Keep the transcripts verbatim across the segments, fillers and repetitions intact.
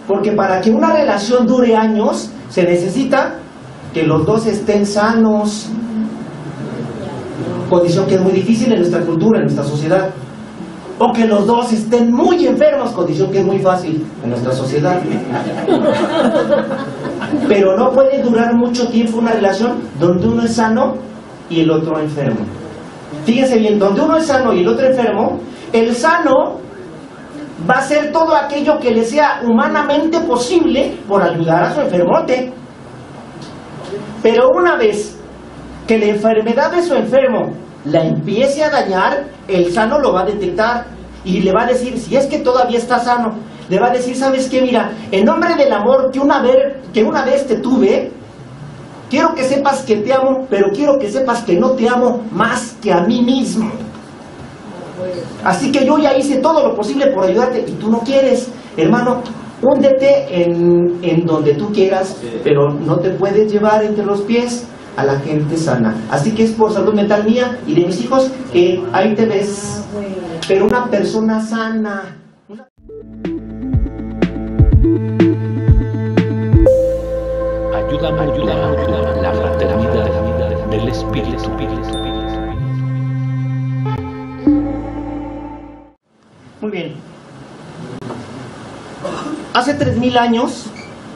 Porque para que una relación dure años, se necesita que los dos estén sanos. Condición que es muy difícil en nuestra cultura, en nuestra sociedad. O que los dos estén muy enfermos, condición que es muy fácil en nuestra sociedad. Pero no puede durar mucho tiempo una relación donde uno es sano y el otro enfermo. Fíjense bien, donde uno es sano y el otro enfermo, el sano va a hacer todo aquello que le sea humanamente posible por ayudar a su enfermote. Pero una vez que la enfermedad de su enfermo la empiece a dañar, el sano lo va a detectar y le va a decir, si es que todavía está sano, le va a decir, ¿sabes qué? Mira, en nombre del amor que una vez, que una vez te tuve, quiero que sepas que te amo, pero quiero que sepas que no te amo más que a mí mismo. Así que yo ya hice todo lo posible por ayudarte y tú no quieres. Hermano, húndete en, en donde tú quieras, pero no te puedes llevar entre los pies a la gente sana. Así que es por salud mental mía y de mis hijos que ahí te ves. Pero una persona sana. Una... Ayúdame, ayúdame, ayúdame, la fraternidad del Espíritu. Muy bien. Hace tres mil años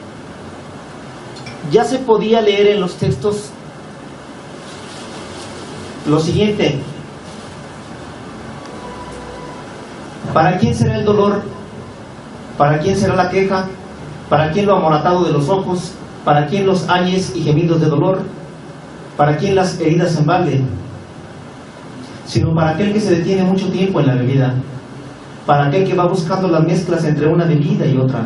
ya se podía leer en los textos lo siguiente: ¿para quién será el dolor? ¿Para quién será la queja? ¿Para quién lo amoratado de los ojos? ¿Para quién los ayes y gemidos de dolor? ¿Para quién las heridas en balde? Sino para aquel que se detiene mucho tiempo en la bebida, para aquel que va buscando las mezclas entre una bebida y otra.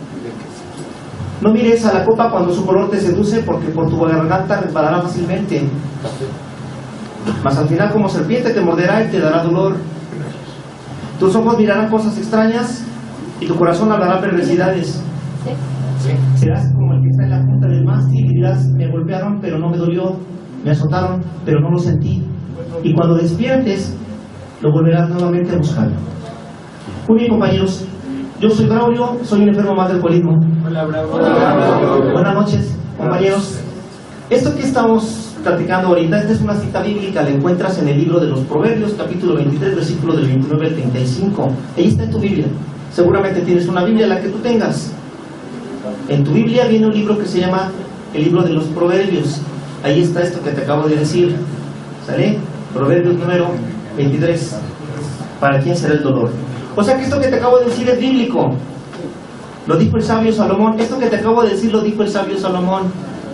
No mires a la copa cuando su color te seduce, porque por tu garganta resbalará fácilmente. Mas al final, como serpiente, te morderá y te dará dolor. Tus ojos mirarán cosas extrañas y tu corazón hablará perversidades. Serás como el que está en la punta del mástil y dirás, me golpearon pero no me dolió, me azotaron pero no lo sentí. Y cuando despiertes, lo volverás nuevamente a buscar. Muy bien, compañeros, yo soy Braulio, soy un enfermo más de alcoholismo. Hola, Braulio. Hola, Braulio. Buenas noches, compañeros. Esto que estamos platicando ahorita, esta es una cita bíblica, la encuentras en el libro de los Proverbios, capítulo veintitrés, versículo del veintinueve al treinta y cinco. Ahí está en tu Biblia. Seguramente tienes una Biblia, la que tú tengas. En tu Biblia viene un libro que se llama el libro de los Proverbios. Ahí está esto que te acabo de decir. ¿Sale? Proverbios número veintitrés. ¿Para quién será el dolor? O sea que esto que te acabo de decir es bíblico. Lo dijo el sabio Salomón. Esto que te acabo de decir lo dijo el sabio Salomón.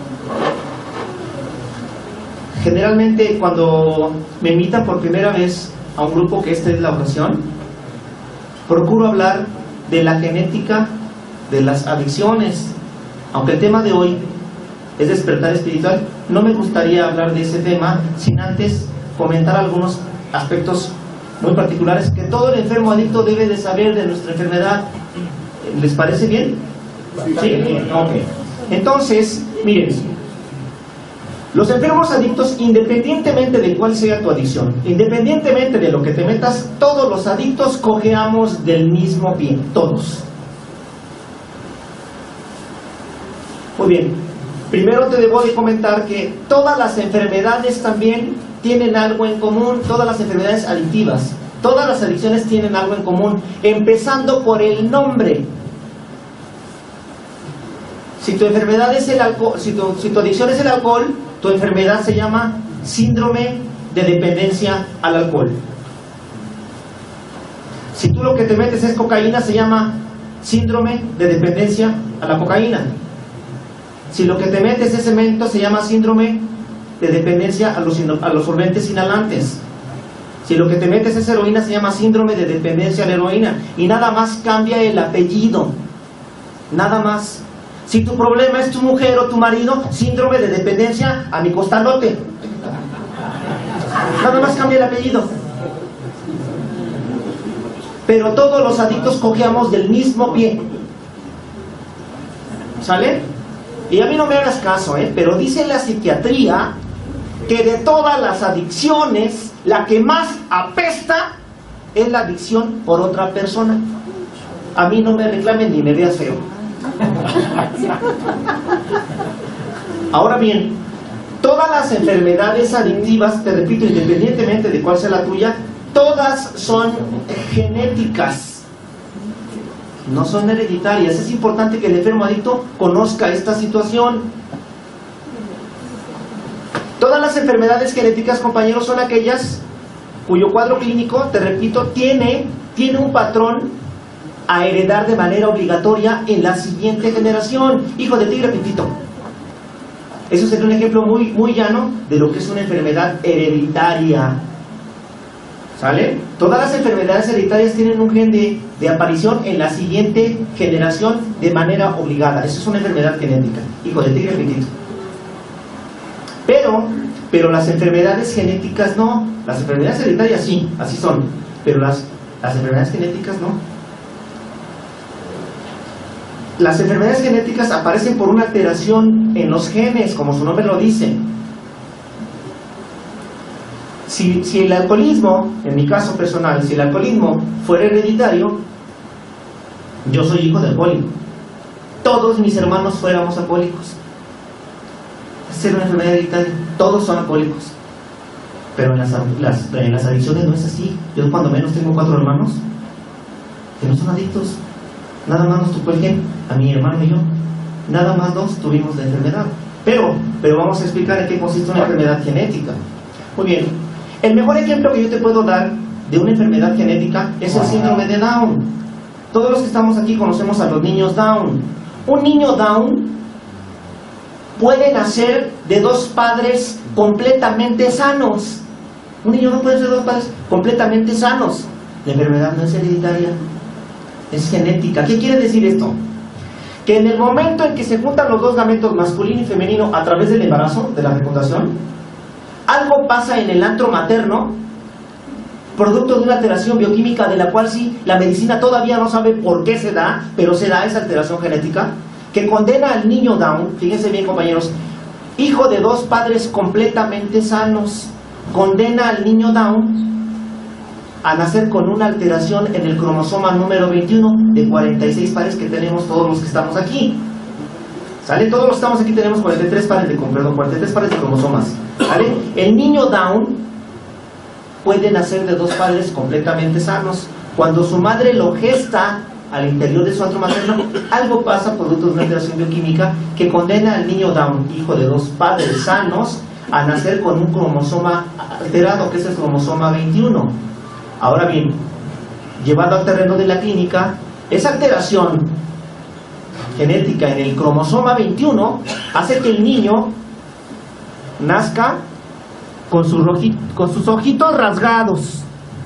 Generalmente cuando me invitan por primera vez a un grupo que esta es la oración, procuro hablar de la genética de las adicciones. Aunque el tema de hoy es despertar espiritual, no me gustaría hablar de ese tema sin antes comentar algunos aspectos muy particulares que todo el enfermo adicto debe de saber de nuestra enfermedad. ¿Les parece bien? Sí. Ok. Entonces, miren, los enfermos adictos, independientemente de cuál sea tu adicción, independientemente de lo que te metas, todos los adictos cojeamos del mismo pie, todos. Muy bien, primero te debo de comentar que todas las enfermedades también tienen algo en común, todas las enfermedades adictivas, todas las adicciones tienen algo en común, empezando por el nombre. Si tu enfermedad es el alcohol, si tu, si tu adicción es el alcohol, tu enfermedad se llama síndrome de dependencia al alcohol. Si tú lo que te metes es cocaína, se llama síndrome de dependencia a la cocaína. Si lo que te metes es cemento, se llama síndrome de dependencia a los, a los solventes inhalantes. Si lo que te metes es heroína, se llama síndrome de dependencia a la heroína. Y nada más cambia el apellido. Nada más. Si tu problema es tu mujer o tu marido, síndrome de dependencia a mi costalote. Nada más cambia el apellido. Pero todos los adictos cojeamos del mismo pie. ¿Sale? Y a mí no me hagas caso, ¿eh? Pero dice la psiquiatría que de todas las adicciones, la que más apesta es la adicción por otra persona. A mí no me reclamen ni me veas feo. Ahora bien, todas las enfermedades adictivas, te repito, independientemente de cuál sea la tuya, todas son genéticas, no son hereditarias. Es importante que el enfermo adicto conozca esta situación. Todas las enfermedades genéticas, compañeros, son aquellas cuyo cuadro clínico, te repito, tiene, tiene un patrón a heredar de manera obligatoria en la siguiente generación. Hijo de tigre, pitito. Eso sería un ejemplo muy, muy llano de lo que es una enfermedad hereditaria. ¿Sale? Todas las enfermedades hereditarias tienen un gen de, de aparición en la siguiente generación de manera obligada. Eso es una enfermedad genética. Hijo de tigre, pitito. Pero, pero las enfermedades genéticas no. Las enfermedades hereditarias sí, así son. Pero las, las enfermedades genéticas no. Las enfermedades genéticas aparecen por una alteración en los genes, como su nombre lo dice. Si, si el alcoholismo, en mi caso personal, si el alcoholismo fuera hereditario, yo soy hijo de alcohólico. Todos mis hermanos fuéramos alcohólicos. Esa es una enfermedad hereditaria. Todos son alcohólicos. Pero en las, las, en las adicciones no es así. Yo cuando menos tengo cuatro hermanos que no son adictos. Nada más nos tocó el gen, a mi hermano y yo. Nada más dos tuvimos la enfermedad. Pero, pero vamos a explicar en qué consiste una enfermedad genética. Muy bien. El mejor ejemplo que yo te puedo dar de una enfermedad genética es el síndrome de Down. Todos los que estamos aquí conocemos a los niños Down. Un niño Down puede nacer de dos padres completamente sanos. Un niño no puede ser de dos padres completamente sanos. La enfermedad no es hereditaria, es genética. ¿Qué quiere decir esto? Que en el momento en que se juntan los dos gametos masculino y femenino a través del embarazo, de la fecundación, algo pasa en el antro materno, producto de una alteración bioquímica de la cual sí, la medicina todavía no sabe por qué se da, pero se da esa alteración genética, que condena al niño Down, fíjense bien compañeros, hijo de dos padres completamente sanos, condena al niño Down a nacer con una alteración en el cromosoma número veintiuno de cuarenta y seis pares que tenemos todos los que estamos aquí. ¿Sale? Todos los que estamos aquí tenemos cuarenta y tres pares de, perdón, cuarenta y tres pares de cromosomas. ¿Sale? El niño Down puede nacer de dos padres completamente sanos. Cuando su madre lo gesta al interior de su antro materno, algo pasa producto de una alteración bioquímica que condena al niño Down, hijo de dos padres sanos, a nacer con un cromosoma alterado, que es el cromosoma veintiuno. Ahora bien, llevado al terreno de la clínica, esa alteración genética en el cromosoma veintiuno hace que el niño nazca con sus, con sus ojitos rasgados,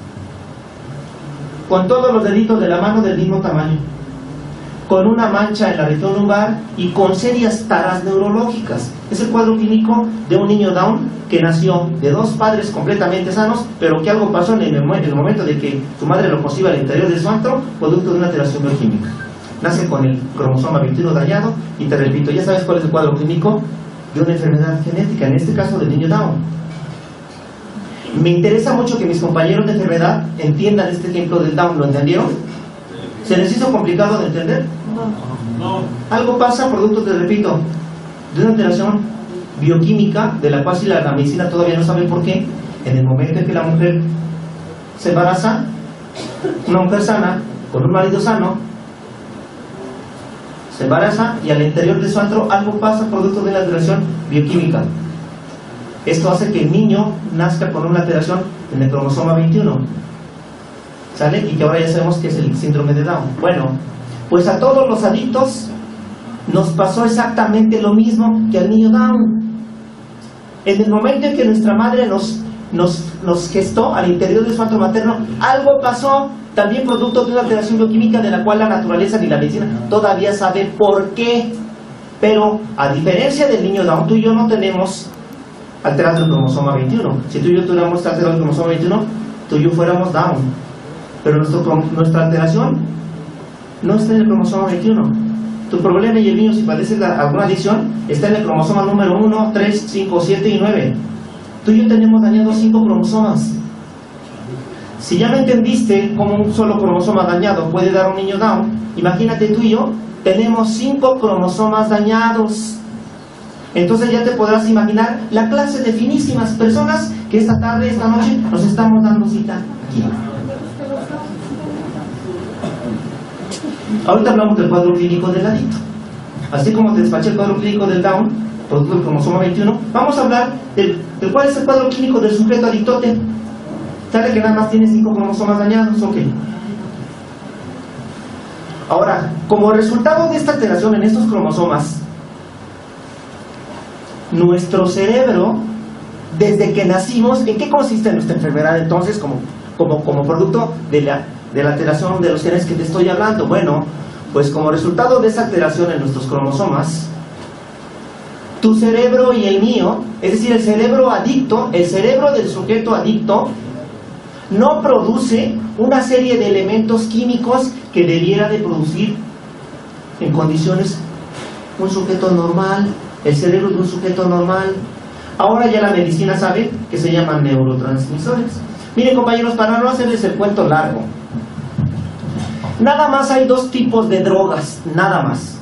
con todos los deditos de la mano del mismo tamaño, con una mancha en la región lumbar y con serias taras neurológicas. Es el cuadro clínico de un niño Down que nació de dos padres completamente sanos, pero que algo pasó en el, en el momento de que su madre lo conciba al interior de su antro, producto de una alteración bioquímica. Nace con el cromosoma veintiuno dañado y te repito, ya sabes cuál es el cuadro clínico de una enfermedad genética, en este caso del niño Down. Me interesa mucho que mis compañeros de enfermedad entiendan este ejemplo del Down. ¿Lo entendieron? ¿Se les hizo complicado de entender? No. Algo pasa, producto, te repito, de una alteración bioquímica de la cual si la, la medicina todavía no sabe por qué. En el momento en que la mujer se embaraza, una mujer sana, con un marido sano, se embaraza y al interior de su antro algo pasa producto de una alteración bioquímica. Esto hace que el niño nazca con una alteración en el cromosoma veintiuno. ¿Sale? Y que ahora ya sabemos que es el síndrome de Down. Bueno, pues a todos los adictos nos pasó exactamente lo mismo que al niño Down. En el momento en que nuestra madre nos, nos, nos gestó al interior de su antro materno, algo pasó, también producto de una alteración bioquímica de la cual la naturaleza ni la medicina todavía sabe por qué. Pero a diferencia del niño Down, tú y yo no tenemos alterado el cromosoma veintiuno. Si tú y yo tuviéramos alterado el cromosoma veintiuno, tú y yo fuéramos Down. Pero nuestro, nuestra alteración no está en el cromosoma veintiuno. Tu problema y el niño, si padece alguna adicción, está en el cromosoma número uno, tres, cinco, siete y nueve. Tú y yo tenemos dañados cinco cromosomas. Si ya no entendiste cómo un solo cromosoma dañado puede dar a un niño Down, imagínate tú y yo tenemos cinco cromosomas dañados. Entonces ya te podrás imaginar la clase de finísimas personas que esta tarde, esta noche, nos estamos dando cita aquí. Ahorita hablamos del cuadro clínico del adicto. Así como te despaché el cuadro clínico del Down, producto del cromosoma veintiuno, vamos a hablar del, del cuál es el cuadro clínico del sujeto adictote. ¿Sabe que nada más tiene cinco cromosomas dañados? Ok. Ahora, como resultado de esta alteración en estos cromosomas, nuestro cerebro, desde que nacimos, ¿en qué consiste nuestra enfermedad entonces como, como, como producto de la, de la alteración de los genes que te estoy hablando? Bueno, pues como resultado de esa alteración en nuestros cromosomas, tu cerebro y el mío, es decir, el cerebro adicto, el cerebro del sujeto adicto, no produce una serie de elementos químicos que debiera de producir en condiciones un sujeto normal, el cerebro de un sujeto normal. Ahora ya la medicina sabe que se llaman neurotransmisores. Miren, compañeros, para no hacerles el cuento largo, nada más hay dos tipos de drogas, nada más.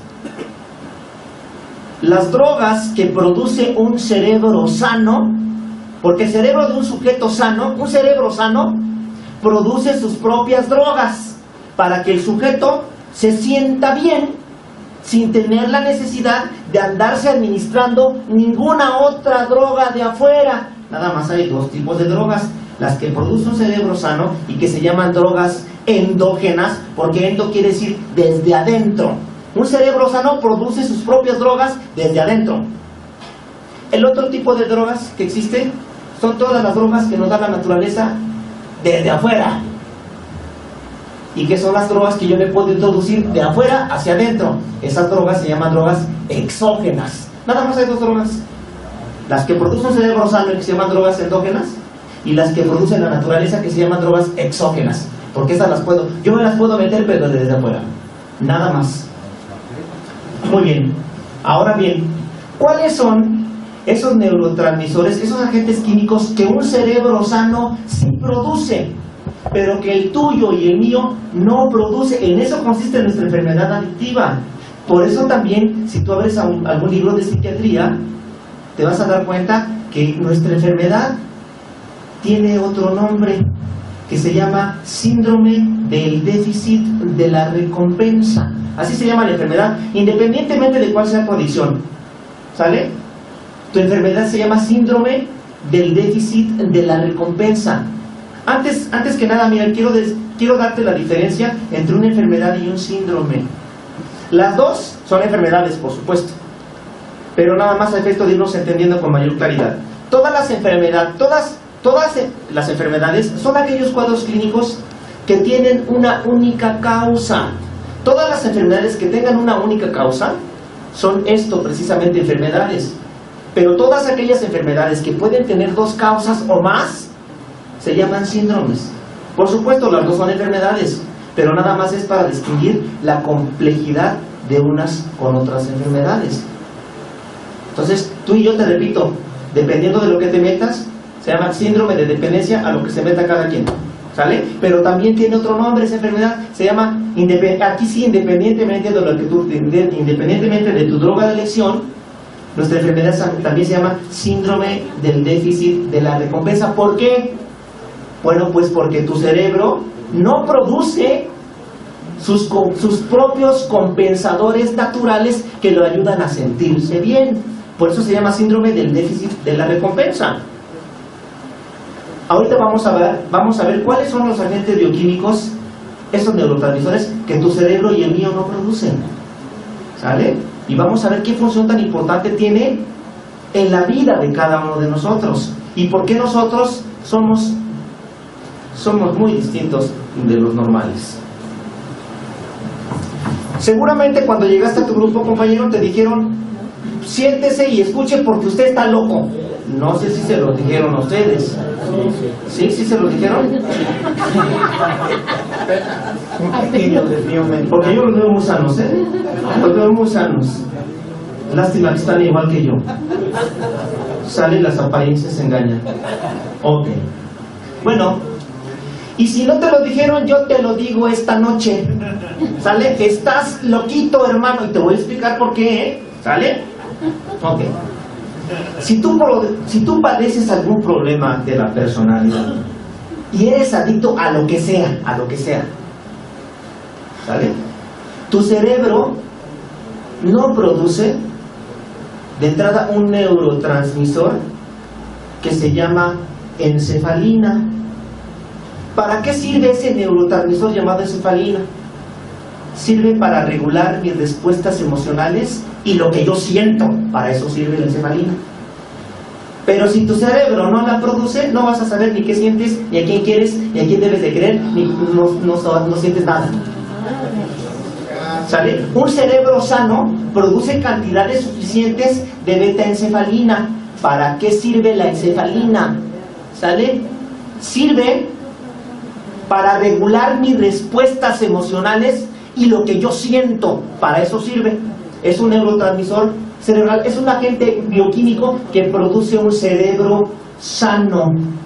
Las drogas que produce un cerebro sano, porque el cerebro de un sujeto sano, un cerebro sano, produce sus propias drogas para que el sujeto se sienta bien sin tener la necesidad de andarse administrando ninguna otra droga de afuera. Nada más hay dos tipos de drogas, las que produce un cerebro sano y que se llaman drogas endógenas, porque endo quiere decir desde adentro. Un cerebro sano produce sus propias drogas desde adentro. El otro tipo de drogas que existe son todas las drogas que nos da la naturaleza desde afuera. ¿Y qué son las drogas que yo le puedo introducir de afuera hacia adentro? Esas drogas se llaman drogas exógenas. Nada más hay dos drogas: las que produce un cerebro sano y que se llaman drogas endógenas, y las que produce la naturaleza, que se llaman drogas exógenas. Porque esas las puedo, yo me las puedo meter, pero desde afuera. Nada más. Muy bien. Ahora bien, ¿cuáles son esos neurotransmisores, esos agentes químicos que un cerebro sano sí produce, pero que el tuyo y el mío no produce? En eso consiste nuestra enfermedad adictiva. Por eso también, si tú abres un, algún libro de psiquiatría, te vas a dar cuenta que nuestra enfermedad tiene otro nombre, que se llama síndrome del déficit de la recompensa. Así se llama la enfermedad, independientemente de cuál sea tu adicción. ¿Sale? Tu enfermedad se llama síndrome del déficit de la recompensa. Antes, antes que nada, mira, quiero, des, quiero darte la diferencia entre una enfermedad y un síndrome. Las dos son enfermedades, por supuesto, pero nada más a efecto de irnos entendiendo con mayor claridad. Todas las enfermedades, todas, todas las enfermedades son aquellos cuadros clínicos que tienen una única causa. Todas las enfermedades que tengan una única causa son esto, precisamente, enfermedades. Pero todas aquellas enfermedades que pueden tener dos causas o más se llaman síndromes. Por supuesto, las dos son enfermedades, pero nada más es para distinguir la complejidad de unas con otras enfermedades. Entonces, tú y yo, te repito, dependiendo de lo que te metas, se llama síndrome de dependencia a lo que se meta cada quien. ¿Sale? Pero también tiene otro nombre esa enfermedad, se llama, aquí sí, independientemente de lo que tú, independientemente de tu droga de elección, nuestra enfermedad también se llama síndrome del déficit de la recompensa. ¿Por qué? Bueno, pues porque tu cerebro no produce sus, sus propios compensadores naturales que lo ayudan a sentirse bien. Por eso se llama síndrome del déficit de la recompensa. Ahorita vamos a ver, vamos a ver cuáles son los agentes bioquímicos, esos neurotransmisores, que tu cerebro y el mío no producen. ¿Sale? Y vamos a ver qué función tan importante tiene en la vida de cada uno de nosotros. Y por qué nosotros somos, somos muy distintos de los normales. Seguramente cuando llegaste a tu grupo, compañero, te dijeron: siéntese y escuche porque usted está loco. No sé si se lo dijeron a ustedes. ¿Sí? ¿Sí se lo dijeron? Un pequeño desvío mental. Porque yo los veo muy sanos, ¿eh? Los veo muy sanos. Lástima que están igual que yo. Salen, las apariencias engañan. Ok. Bueno, Y si no te lo dijeron, yo te lo digo esta noche. ¿Sale? Estás loquito, hermano, y te voy a explicar por qué, ¿eh? ¿Sale? Ok. Si tú, si tú padeces algún problema de la personalidad y eres adicto a lo que sea, a lo que sea, ¿sale? Tu cerebro no produce de entrada un neurotransmisor que se llama encefalina. ¿Para qué sirve ese neurotransmisor llamado encefalina? Sirve para regular mis respuestas emocionales y lo que yo siento. Para eso sirve la encefalina. Pero si tu cerebro no la produce, no vas a saber ni qué sientes, ni a quién quieres, ni a quién debes de querer, ni no, no, no sientes nada. ¿Sale? Un cerebro sano produce cantidades suficientes de beta-encefalina. ¿Para qué sirve la encefalina? ¿Sale? Sirve para regular mis respuestas emocionales y lo que yo siento. Para eso sirve. Es un neurotransmisor cerebral, es un agente bioquímico que produce un cerebro sano.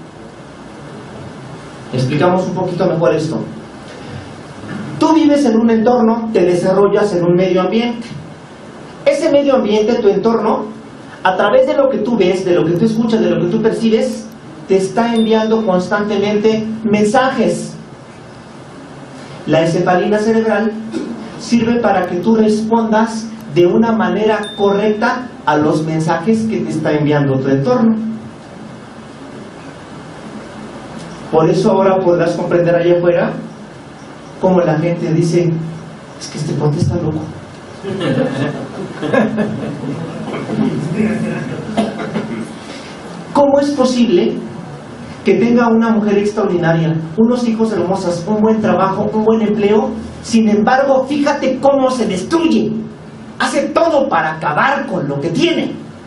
Explicamos un poquito mejor esto. Tú vives en un entorno, te desarrollas en un medio ambiente. Ese medio ambiente, tu entorno, a través de lo que tú ves, de lo que tú escuchas, de lo que tú percibes, te está enviando constantemente mensajes. La encefalina cerebral sirve para que tú respondas de una manera correcta a los mensajes que te está enviando tu entorno. Por eso ahora podrás comprender allá afuera cómo la gente dice: es que este ponte está loco. ¿Cómo es posible que tenga una mujer extraordinaria, unos hijos hermosos, un buen trabajo, un buen empleo? Sin embargo, fíjate cómo se destruye. Hace todo para acabar con lo que tiene.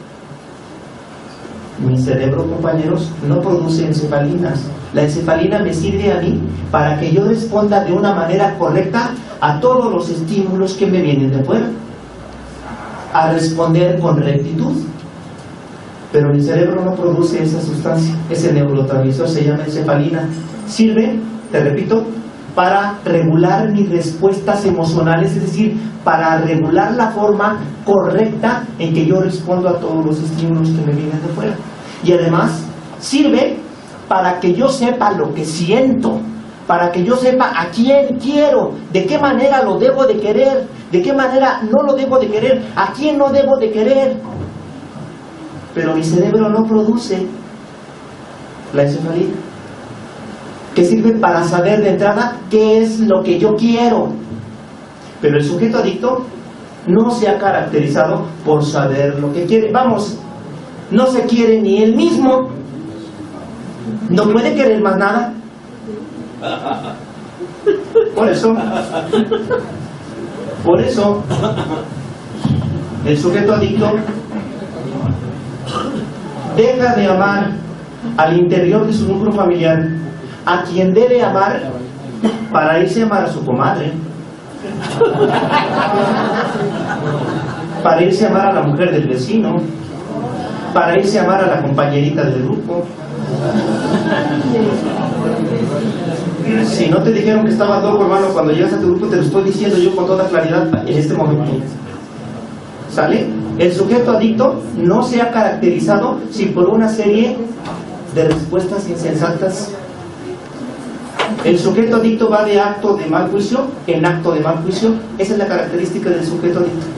Mi cerebro, compañeros, no produce encefalinas. La encefalina me sirve a mí para que yo responda de una manera correcta a todos los estímulos que me vienen de fuera, a responder con rectitud. Pero mi cerebro no produce esa sustancia. Ese neurotransmisor se llama encefalina. Sirve, te repito, para regular mis respuestas emocionales, es decir, para regular la forma correcta en que yo respondo a todos los estímulos que me vienen de fuera. Y además sirve para que yo sepa lo que siento, para que yo sepa a quién quiero, de qué manera lo debo de querer, de qué manera no lo debo de querer, a quién no debo de querer. Pero mi cerebro no produce la encefalina, que sirve para saber de entrada qué es lo que yo quiero. Pero el sujeto adicto no se ha caracterizado por saber lo que quiere. Vamos, no se quiere ni él mismo. No puede querer más nada. Por eso, por eso, el sujeto adicto deja de amar al interior de su núcleo familiar a quien debe amar para irse a amar a su comadre, para irse a amar a la mujer del vecino, para irse a amar a la compañerita del grupo. Si no te dijeron que estabas loco, hermano, cuando llegas a tu grupo, te lo estoy diciendo yo con toda claridad en este momento. ¿Sale? El sujeto adicto no se ha caracterizado si por una serie de respuestas insensatas. El sujeto adicto va de acto de mal juicio en acto de mal juicio. Esa es la característica del sujeto adicto.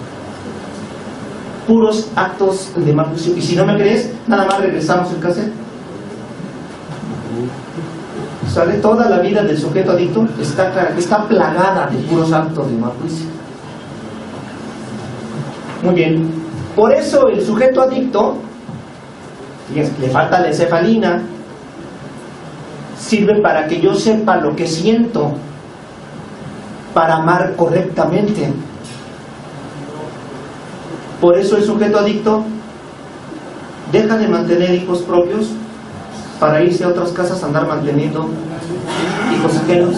Puros actos de mal juicio. Y si no me crees, nada más regresamos el cassette. ¿Sale? Toda la vida del sujeto adicto está, está plagada de puros actos de mal juicio. Muy bien. Por eso el sujeto adicto, fíjense, le falta la encefalina, sirve para que yo sepa lo que siento, para amar correctamente. Por eso el sujeto adicto deja de mantener hijos propios para irse a otras casas a andar manteniendo hijos ajenos.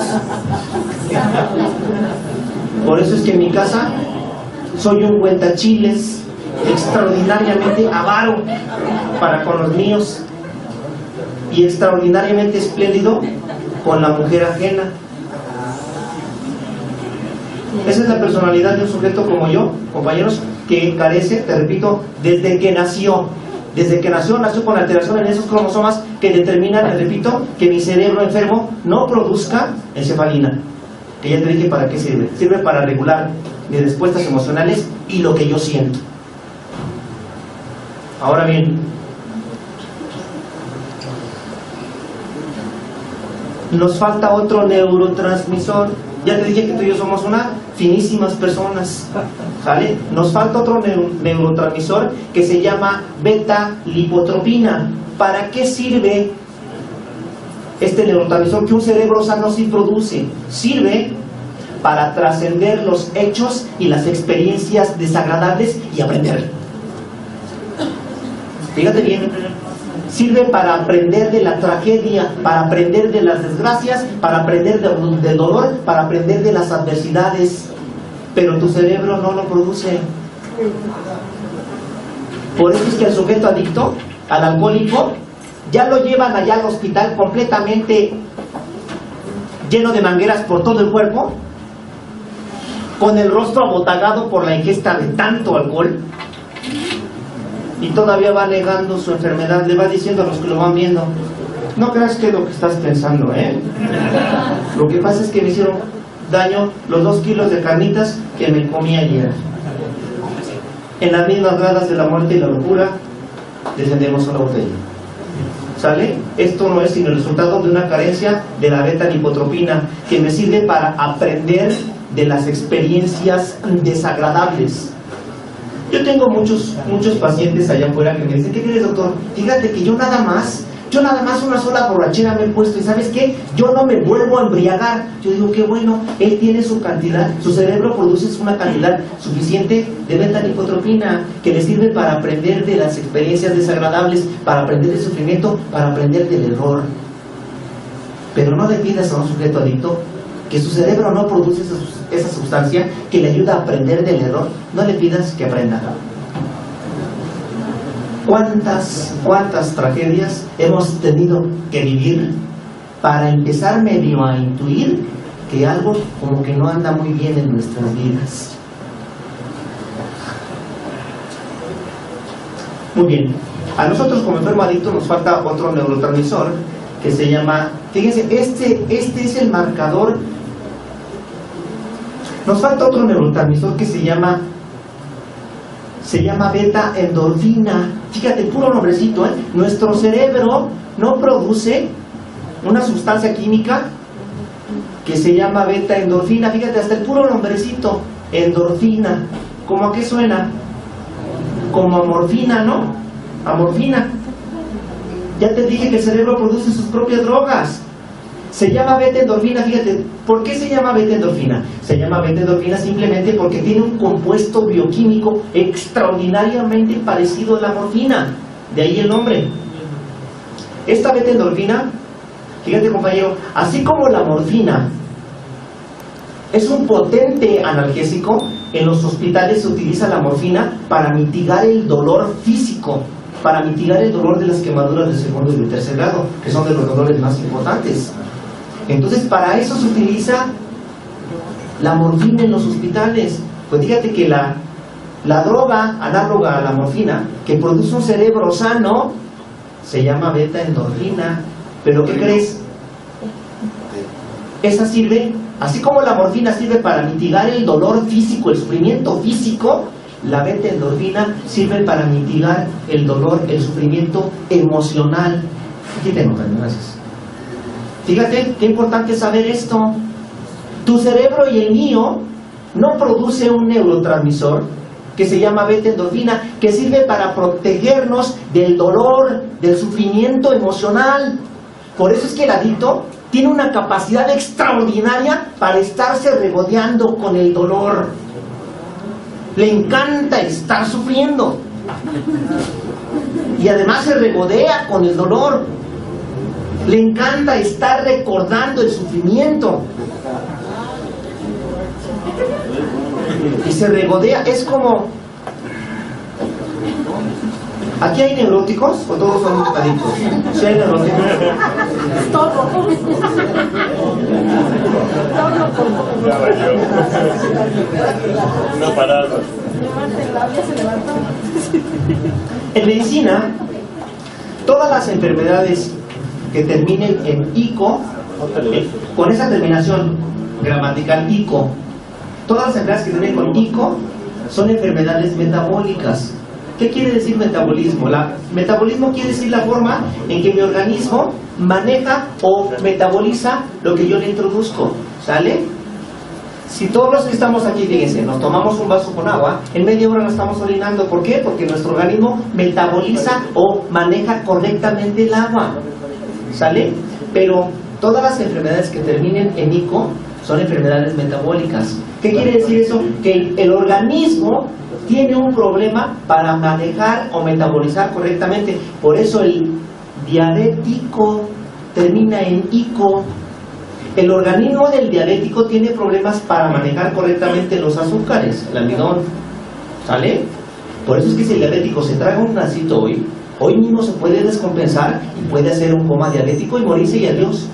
Por eso es que en mi casa soy un cuentachiles extraordinariamente avaro para con los míos y extraordinariamente espléndido con la mujer ajena. Esa es la personalidad de un sujeto como yo, compañeros, que carece, te repito, desde que nació. Desde que nació, nació con alteración en esos cromosomas que determinan, te repito, que mi cerebro enfermo no produzca encefalina. Que ya te dije para qué sirve. Sirve para regular mis respuestas emocionales y lo que yo siento. Ahora bien, nos falta otro neurotransmisor. Ya te dije que tú y yo somos una finísimas personas, ¿sale? Nos falta otro neu neurotransmisor que se llama beta-lipotropina. ¿Para qué sirve este neurotransmisor que un cerebro sano sí produce? Sirve para trascender los hechos y las experiencias desagradables y aprender. Fíjate bien, sirve para aprender de la tragedia, para aprender de las desgracias, para aprender de, del dolor, para aprender de las adversidades, pero tu cerebro no lo produce. Por eso es que el sujeto adicto, al alcohólico, ya lo llevan allá al hospital completamente lleno de mangueras por todo el cuerpo, con el rostro abotagado por la ingesta de tanto alcohol, y todavía va negando su enfermedad. Le va diciendo a los que lo van viendo: no creas que es lo que estás pensando, ¿eh? Lo que pasa es que me hicieron daño los dos kilos de carnitas que me comí ayer. En las mismas gradas de la muerte y la locura descendemos una botella. ¿Sale? Esto no es sino el resultado de una carencia de la beta-lipotropina, que me sirve para aprender de las experiencias desagradables. Yo tengo muchos, muchos pacientes allá afuera que me dicen: ¿qué crees, doctor? Fíjate que yo nada más, yo nada más una sola borrachera me he puesto, y ¿sabes qué? Yo no me vuelvo a embriagar. Yo digo: qué bueno, él tiene su cantidad, su cerebro produce una cantidad suficiente de beta-lipotropina que le sirve para aprender de las experiencias desagradables, para aprender del sufrimiento, para aprender del error. Pero no le pidas a un sujeto adicto que su cerebro no produce esa, esa sustancia que le ayuda a aprender del error. No le pidas que aprenda. ¿Cuántas, cuántas tragedias hemos tenido que vivir para empezar medio a intuir que algo como que no anda muy bien en nuestras vidas? Muy bien, a nosotros como enfermo adicto nos falta otro neurotransmisor que se llama, fíjense, este, este es el marcador. Nos falta otro neurotransmisor que se llama se llama beta-endorfina. Fíjate, puro nombrecito, ¿eh? Nuestro cerebro no produce una sustancia química que se llama beta-endorfina. Fíjate, hasta el puro nombrecito, endorfina. ¿Cómo a qué suena? Como a morfina, ¿no? A morfina. Ya te dije que el cerebro produce sus propias drogas. Se llama beta-endorfina, fíjate. ¿Por qué se llama beta-endorfina? Se llama beta-endorfina simplemente porque tiene un compuesto bioquímico extraordinariamente parecido a la morfina. De ahí el nombre. Esta beta-endorfina, fíjate, compañero, así como la morfina es un potente analgésico, en los hospitales se utiliza la morfina para mitigar el dolor físico, para mitigar el dolor de las quemaduras del segundo y del tercer grado, que son de los dolores más importantes. Entonces, para eso se utiliza la morfina en los hospitales. Pues fíjate que la, la droga análoga a la morfina, que produce un cerebro sano, se llama beta-endorfina. ¿Pero qué crees? Esa sirve, así como la morfina sirve para mitigar el dolor físico, el sufrimiento físico, la beta-endorfina sirve para mitigar el dolor, el sufrimiento emocional. Aquí tengo, gracias. Fíjate, qué importante saber esto. Tu cerebro y el mío no produce un neurotransmisor que se llama beta-endorfina, que sirve para protegernos del dolor, del sufrimiento emocional. Por eso es que el adicto tiene una capacidad extraordinaria para estarse regodeando con el dolor. Le encanta estar sufriendo. Y además se regodea con el dolor. Le encanta estar recordando el sufrimiento. Y se regodea. Es como ¿Aquí hay neuróticos o todos son adictos? ¿Sí hay neuróticos? No parado. En medicina, todas las enfermedades que terminen en ico, eh, con esa terminación gramatical ico, todas las enfermedades que terminen con ico son enfermedades metabólicas. ¿Qué quiere decir metabolismo? La, metabolismo quiere decir la forma en que mi organismo maneja o metaboliza lo que yo le introduzco. ¿Sale? Si todos los que estamos aquí, fíjense, nos tomamos un vaso con agua, en media hora la estamos orinando. ¿Por qué? Porque nuestro organismo metaboliza o maneja correctamente el agua. ¿Sale? Pero todas las enfermedades que terminen en ico son enfermedades metabólicas. ¿Qué quiere decir eso? Que el, el organismo tiene un problema para manejar o metabolizar correctamente. Por eso el diabético termina en ico. El organismo del diabético tiene problemas para manejar correctamente los azúcares, el almidón. ¿Sale? Por eso es que si el diabético se traga un gansito hoy, hoy mismo se puede descompensar y puede hacer un coma diabético y morirse y adiós.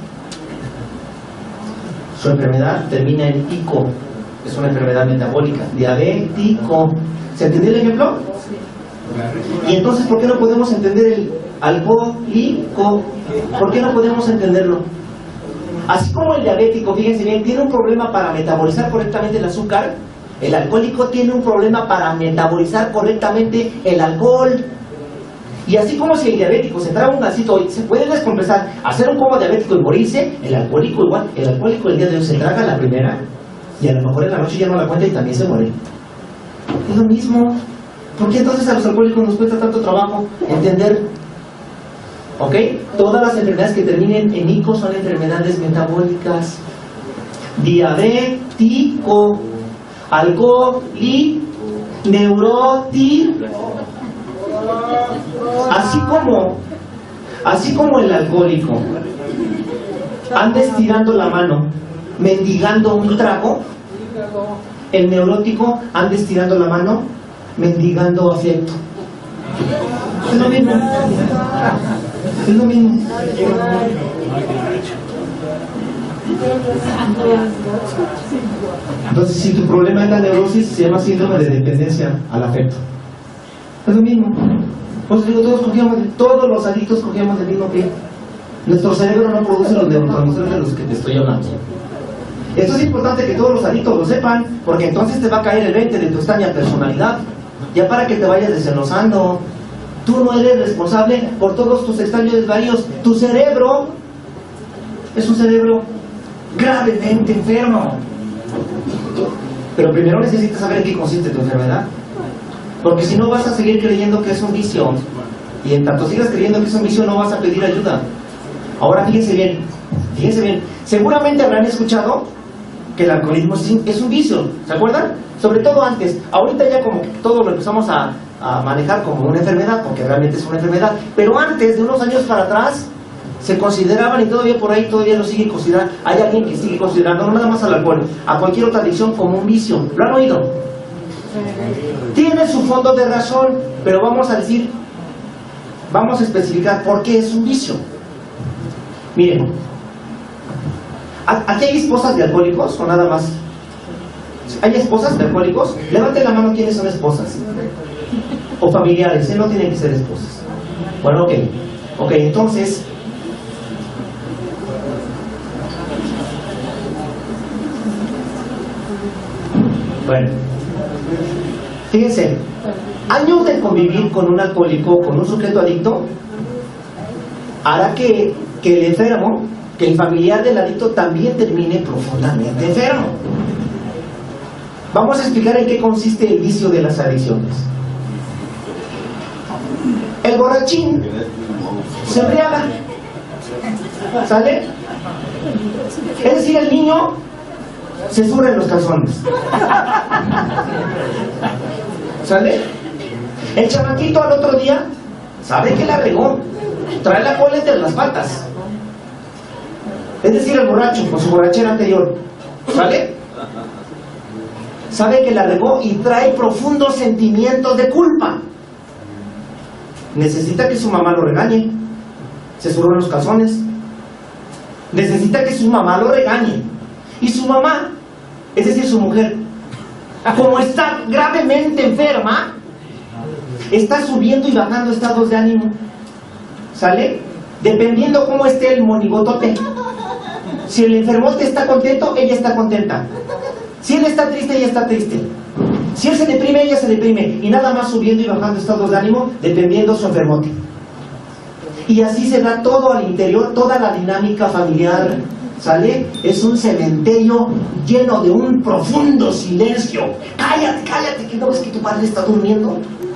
Su enfermedad termina en ico. Es una enfermedad metabólica. Diabético. ¿Se entendió el ejemplo? Y entonces, ¿por qué no podemos entender el alcohólico? ¿Por qué no podemos entenderlo? Así como el diabético, fíjense bien, tiene un problema para metabolizar correctamente el azúcar, el alcohólico tiene un problema para metabolizar correctamente el alcohol. Y así como si el diabético se traga un gasito y se puede descompensar, hacer un coma diabético y morirse, el alcohólico igual, el alcohólico el día de hoy se traga la primera y a lo mejor en la noche ya no la cuenta y también se muere. Es lo mismo. ¿Por qué entonces a los alcohólicos nos cuesta tanto trabajo entender? ¿Ok? Todas las enfermedades que terminen en ico son enfermedades metabólicas. Diabético, alcohólico, neurótico. Así como, así como el alcohólico anda estirando la mano, mendigando un trago, el neurótico anda estirando la mano, mendigando afecto. Es lo mismo. Es lo mismo. Entonces, si tu problema es la neurosis, se llama síndrome de dependencia al afecto. Es lo mismo. Pues digo, todos cogíamos, todos los adictos cogíamos del mismo pie. Nuestro cerebro no produce los neurotransmisores de los que te estoy hablando. Esto es importante que todos los adictos lo sepan, porque entonces te va a caer el veinte de tu extraña personalidad. Ya para que te vayas desenlosando. Tú no eres responsable por todos tus extraños desvaríos. Tu cerebro es un cerebro gravemente enfermo. Pero primero necesitas saber en qué consiste tu enfermedad. Porque si no vas a seguir creyendo que es un vicio. Y en tanto sigas creyendo que es un vicio no vas a pedir ayuda. Ahora fíjense bien, fíjense bien. Seguramente habrán escuchado que el alcoholismo es un vicio. ¿Se acuerdan? Sobre todo antes. Ahorita ya como que todo lo empezamos a, a manejar como una enfermedad, porque realmente es una enfermedad. Pero antes, de unos años para atrás, se consideraban, y todavía por ahí todavía lo siguen considerando. Hay alguien que sigue considerando, no nada más al alcohol, a cualquier otra adicción como un vicio. ¿Lo han oído? Tiene su fondo de razón, pero vamos a decir, vamos a especificar por qué es un vicio. Miren, ¿aquí hay esposas de alcohólicos o nada más? ¿Hay esposas de alcohólicos? Levanten la mano quiénes son esposas. O familiares, ¿eh? No tienen que ser esposas. Bueno, ok. Ok, entonces, bueno, fíjense, años de convivir con un alcohólico, con un sujeto adicto, hará que, que el enfermo, que el familiar del adicto también termine profundamente enfermo. Vamos a explicar en qué consiste el vicio de las adicciones. El borrachín se embriaga, ¿sale? Es decir, el niño se zurra en los calzones, ¿sale? El chamaquito al otro día sabe que la regó, trae la cola entre las patas. Es decir, el borracho con su borrachera anterior, ¿sale? Sabe que la regó y trae profundos sentimientos de culpa. necesita que su mamá lo regañe. Se zurró los calzones. Necesita que su mamá lo regañe. Y su mamá, es decir, su mujer, como está gravemente enferma, está subiendo y bajando estados de ánimo. ¿Sale? Dependiendo cómo esté el monigotote. Si el enfermote está contento, ella está contenta. Si él está triste, ella está triste. Si él se deprime, ella se deprime. Y nada más subiendo y bajando estados de ánimo, dependiendo su enfermote. Y así se da todo al interior, toda la dinámica familiar. ¿Sale? Es un cementerio lleno de un profundo silencio. Cállate, cállate, que no ves que tu padre está durmiendo.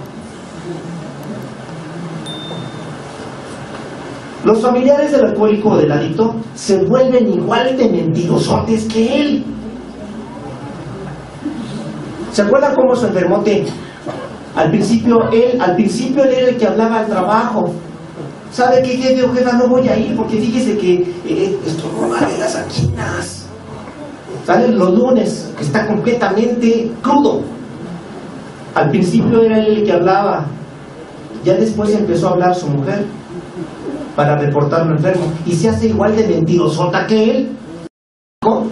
Los familiares del alcohólico o del adicto se vuelven igual de mentirosotes que él. ¿Se acuerdan cómo su enfermote? Al principio él, al principio él era el que hablaba al trabajo. ¿Sabe qué, jefe o jefa? No voy a ir porque fíjese que eh, esto no vale las anquinas. Salen los lunes, que está completamente crudo. Al principio era él el que hablaba. Ya después empezó a hablar su mujer para reportarlo enfermo. Y se hace igual de mentirosota que él. ¿Cómo?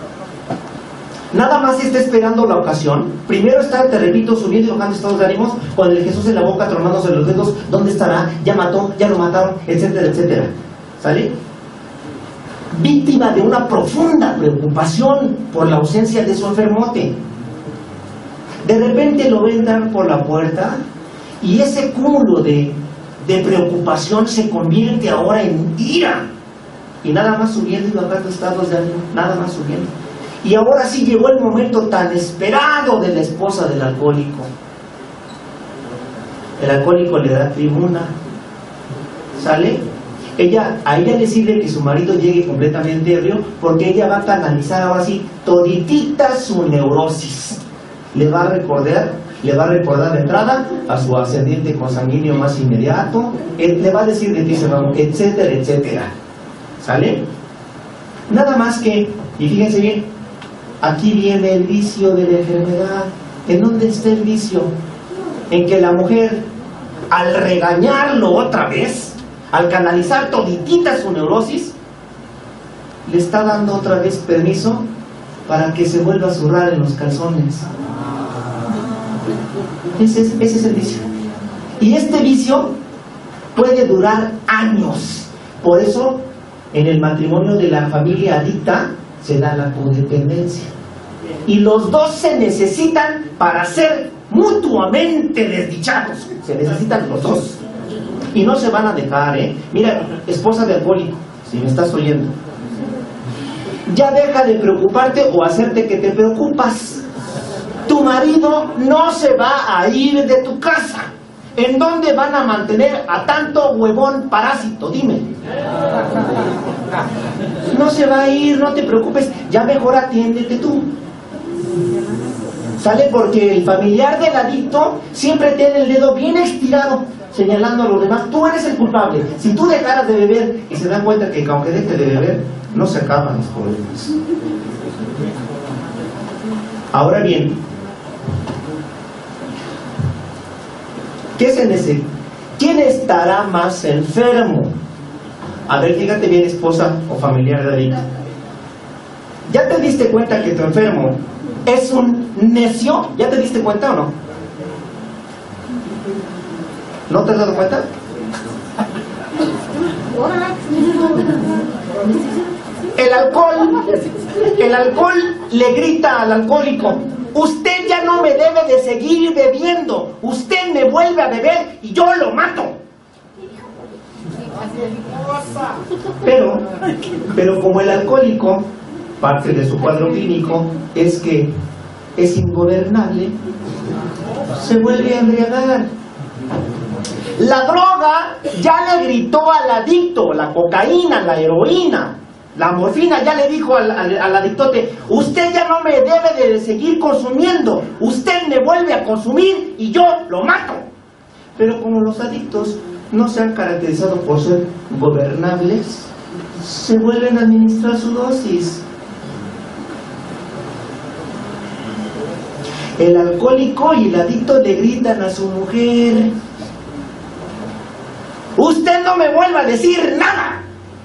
Nada más está esperando la ocasión. Primero está, te repito, subiendo y bajando estados de ánimos, con el Jesús en la boca, tronándose los dedos. ¿Dónde estará? Ya mató, ya lo mataron, etcétera, etcétera. ¿Sale? Víctima de una profunda preocupación por la ausencia de su enfermote. De repente lo ven dar por la puerta y ese cúmulo de, de preocupación se convierte ahora en ira. Y nada más subiendo y bajando estados de ánimo, nada más subiendo. Y ahora sí llegó el momento tan esperado de la esposa del alcohólico. El alcohólico le da tribuna. ¿Sale? Ella, a ella le sirve que su marido llegue completamente ebrio, porque ella va a canalizar ahora sí toditita su neurosis. Le va a recordar, le va a recordar de entrada a su ascendiente consanguíneo más inmediato, él, le va a decir de ti, etcétera, etcétera. ¿Sale? Nada más que, y fíjense bien, aquí viene el vicio de la enfermedad. ¿En dónde está el vicio? En que la mujer, al regañarlo otra vez, al canalizar toditita su neurosis, le está dando otra vez permiso para que se vuelva a zurrar en los calzones. Ese es, ese es el vicio. Y este vicio puede durar años. Por eso, en el matrimonio de la familia adicta, se da la codependencia. Y los dos se necesitan para ser mutuamente desdichados. Se necesitan los dos. Y no se van a dejar, ¿eh? Mira, esposa de alcohólico, si me estás oyendo, ya deja de preocuparte o hacerte que te preocupas. Tu marido no se va a ir de tu casa. ¿En dónde van a mantener a tanto huevón parásito? Dime. No se va a ir, no te preocupes, ya mejor atiéndete tú. ¿Sale? Porque el familiar del adicto siempre tiene el dedo bien estirado, señalando a los demás. Tú eres el culpable. Si tú dejaras de beber y se dan cuenta que aunque deje de beber, no se acaban los problemas. Ahora bien, ¿qué se necesita? ¿Quién estará más enfermo? A ver, fíjate bien, esposa o familiar de adicto. ¿Ya te diste cuenta que tu enfermo es un necio? ¿Ya te diste cuenta o no? ¿No te has dado cuenta? El alcohol, el alcohol le grita al alcohólico: usted ya no me debe de seguir bebiendo, usted me vuelve a beber y yo lo mato. Pero, pero como el alcohólico, parte de su cuadro clínico es que es ingobernable, se vuelve a embriagar. La droga ya le gritó al adicto, la cocaína, la heroína, la morfina ya le dijo al, al, al adictote: usted ya no me debe de seguir consumiendo, usted me vuelve a consumir y yo lo mato. Pero como los adictos no se han caracterizado por ser gobernables, se vuelven a administrar su dosis. El alcohólico y el adicto le gritan a su mujer: Usted no me vuelva a decir nada.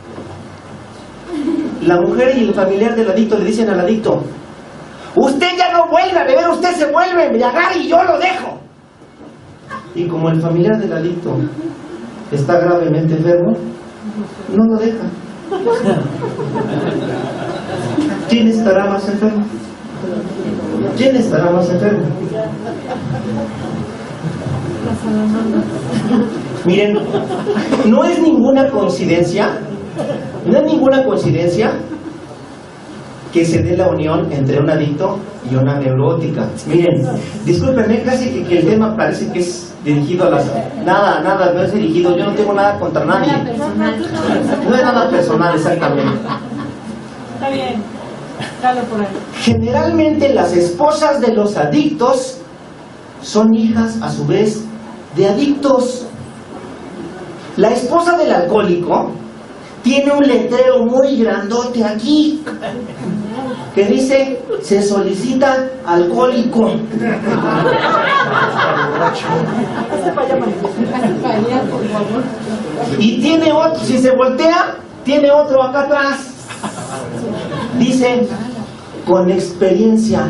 La mujer y el familiar del adicto le dicen al adicto: usted ya no vuelve a beber, usted se vuelve a embriagar y yo lo dejo. Y como el familiar del adicto está gravemente enfermo, no lo deja. ¿Quién estará más enfermo? ¿Quién estará más enfermo? Miren, no es ninguna coincidencia, no es ninguna coincidencia que se dé la unión entre un adicto y una neurótica. Miren, discúlpenme, casi que, que el tema parece que es dirigido a las... Nada, nada, no es dirigido, yo no tengo nada contra nadie. No es nada personal, exactamente. Está bien, dale por ahí. Generalmente las esposas de los adictos son hijas, a su vez, de adictos. La esposa del alcohólico tiene un letrero muy grandote aquí que dice: se solicita alcohólico. Y tiene otro, si se voltea, tiene otro acá atrás. Dice: con experiencia.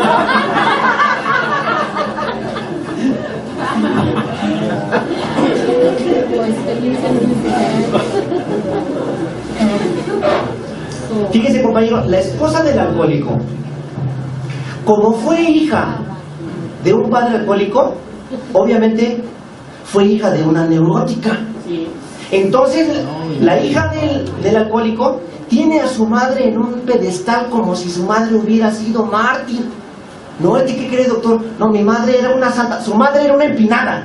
Fíjese, compañero, la esposa del alcohólico, como fue hija de un padre alcohólico, obviamente fue hija de una neurótica. Entonces la hija del, del alcohólico tiene a su madre en un pedestal como si su madre hubiera sido mártir. No, ¿qué, qué cree, doctor? No, mi madre era una santa, su madre era una empinada.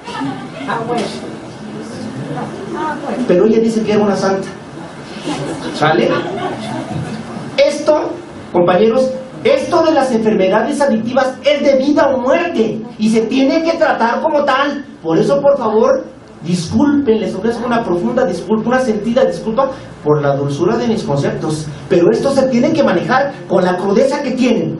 Pero ella dice que era una santa. ¿Sale? Esto, compañeros, esto de las enfermedades adictivas es de vida o muerte y se tiene que tratar como tal. Por eso, por favor, disculpen, les ofrezco una profunda disculpa, una sentida disculpa por la dulzura de mis conceptos, pero esto se tiene que manejar con la crudeza que tienen.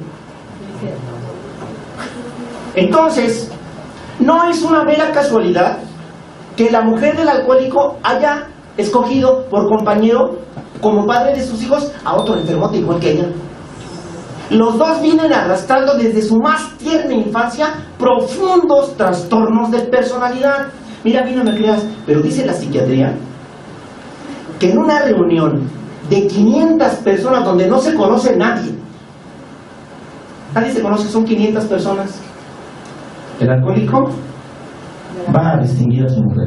Entonces, no es una mera casualidad que la mujer del alcohólico haya escogido por compañero, como padre de sus hijos, a otro enfermote igual que ella. Los dos vienen arrastrando desde su más tierna infancia profundos trastornos de personalidad. Mira, a mí no me creas, pero dice la psiquiatría que en una reunión de quinientas personas donde no se conoce nadie, nadie se conoce, son quinientas personas, el alcohólico va a distinguir a su mujer.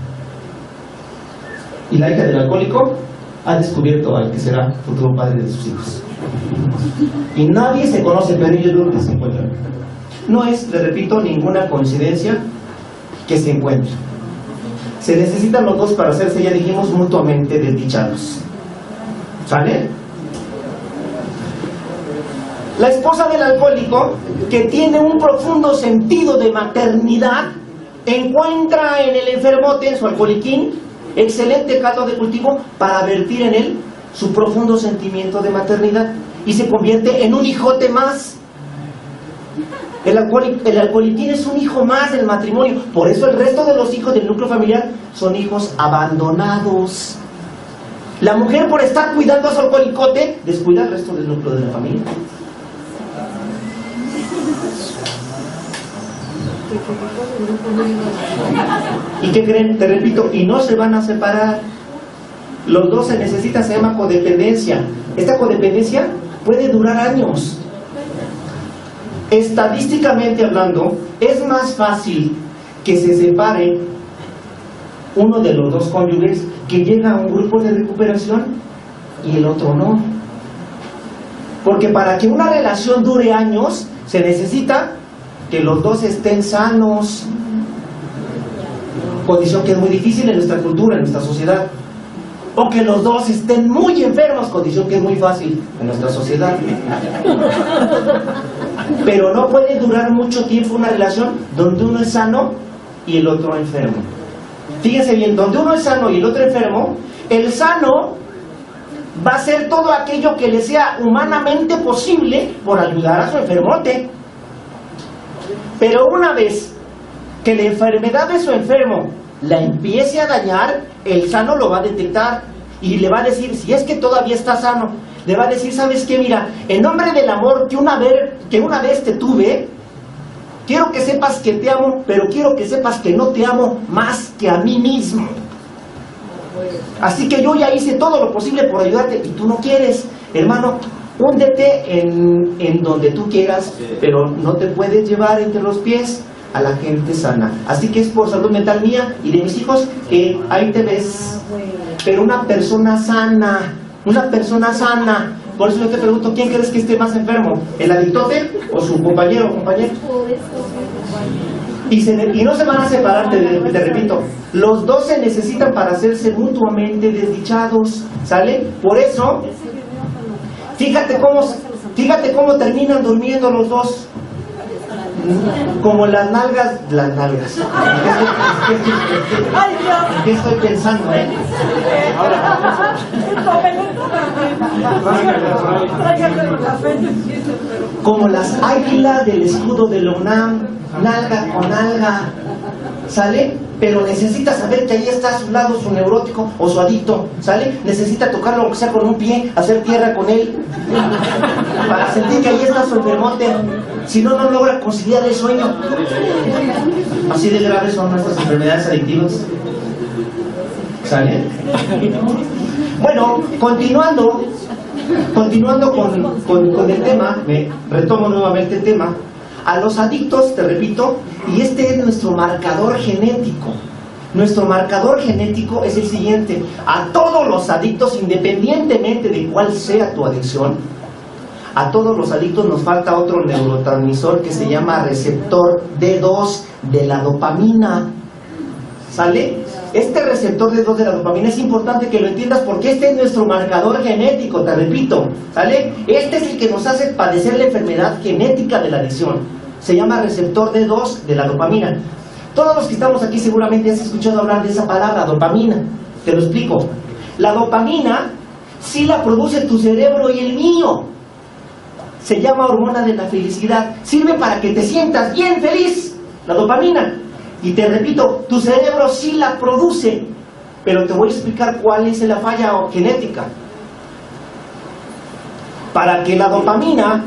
Y la hija del alcohólico ha descubierto al que será futuro padre de sus hijos. Y nadie se conoce, pero ellos nunca se encuentran. No es, le repito, ninguna coincidencia que se encuentren. Se necesitan los dos para hacerse, ya dijimos, mutuamente desdichados. ¿Sale? La esposa del alcohólico, que tiene un profundo sentido de maternidad, encuentra en el enfermote, en su alcoholiquín, excelente caldo de cultivo para vertir en él su profundo sentimiento de maternidad y se convierte en un hijote más. El, alcohol, el alcoholiquín es un hijo más del matrimonio, por eso el resto de los hijos del núcleo familiar son hijos abandonados. La mujer, por estar cuidando a su alcoholicote, descuida al resto del núcleo de la familia. ¿Y qué creen? Te repito, y no se van a separar. Los dos se necesitan, se llama codependencia. Esta codependencia puede durar años. Estadísticamente hablando, es más fácil que se separe uno de los dos cónyuges que llega a un grupo de recuperación y el otro no. Porque para que una relación dure años, se necesita que los dos estén sanos, condición que es muy difícil en nuestra cultura, en nuestra sociedad. O que los dos estén muy enfermos, condición que es muy fácil en nuestra sociedad. Pero no puede durar mucho tiempo una relación donde uno es sano y el otro enfermo. Fíjense bien, donde uno es sano y el otro enfermo, el sano va a hacer todo aquello que le sea humanamente posible por ayudar a su enfermote. Pero una vez que la enfermedad de su enfermo la empiece a dañar, el sano lo va a detectar y le va a decir, si es que todavía está sano, le va a decir, ¿sabes qué? Mira, en nombre del amor que una vez, que una vez te tuve, quiero que sepas que te amo, pero quiero que sepas que no te amo más que a mí mismo. Así que yo ya hice todo lo posible por ayudarte y tú no quieres, hermano. Húndete en, en donde tú quieras, pero no te puedes llevar entre los pies a la gente sana. Así que es por salud mental mía y de mis hijos que ahí te ves. Pero una persona sana, una persona sana. Por eso yo te pregunto, ¿quién crees que esté más enfermo? ¿El adictote o su compañero o compañera? Y, se, y no se van a separar, te, te repito. Los dos se necesitan para hacerse mutuamente desdichados, ¿sale? Por eso, fíjate cómo, fíjate cómo terminan durmiendo los dos. Como las nalgas, las nalgas. ¿Qué estoy pensando, eh? Como las águilas del escudo de la UNAM, nalga con nalga, ¿sale? Pero necesita saber que ahí está a su lado su neurótico o su adicto, ¿sale? Necesita tocarlo aunque sea con un pie, hacer tierra con él, para sentir que ahí está su enfermote. Si no, no logra conciliar el sueño. Así de graves son nuestras enfermedades adictivas, ¿sale? Bueno, continuando, continuando con, con, con el tema, me retomo nuevamente el tema. A los adictos, te repito, y este es nuestro marcador genético. Nuestro marcador genético es el siguiente: a todos los adictos, independientemente de cuál sea tu adicción, a todos los adictos nos falta otro neurotransmisor que se llama receptor D dos de la dopamina. ¿Sale? Este receptor D dos de la dopamina es importante que lo entiendas porque este es nuestro marcador genético, te repito. ¿Sale? Este es el que nos hace padecer la enfermedad genética de la adicción. Se llama receptor D dos de la dopamina. Todos los que estamos aquí seguramente has escuchado hablar de esa palabra, dopamina. Te lo explico. La dopamina sí la produce tu cerebro y el mío. Se llama hormona de la felicidad. Sirve para que te sientas bien feliz, la dopamina. Y te repito, tu cerebro sí la produce, pero te voy a explicar cuál es la falla genética. Para que la dopamina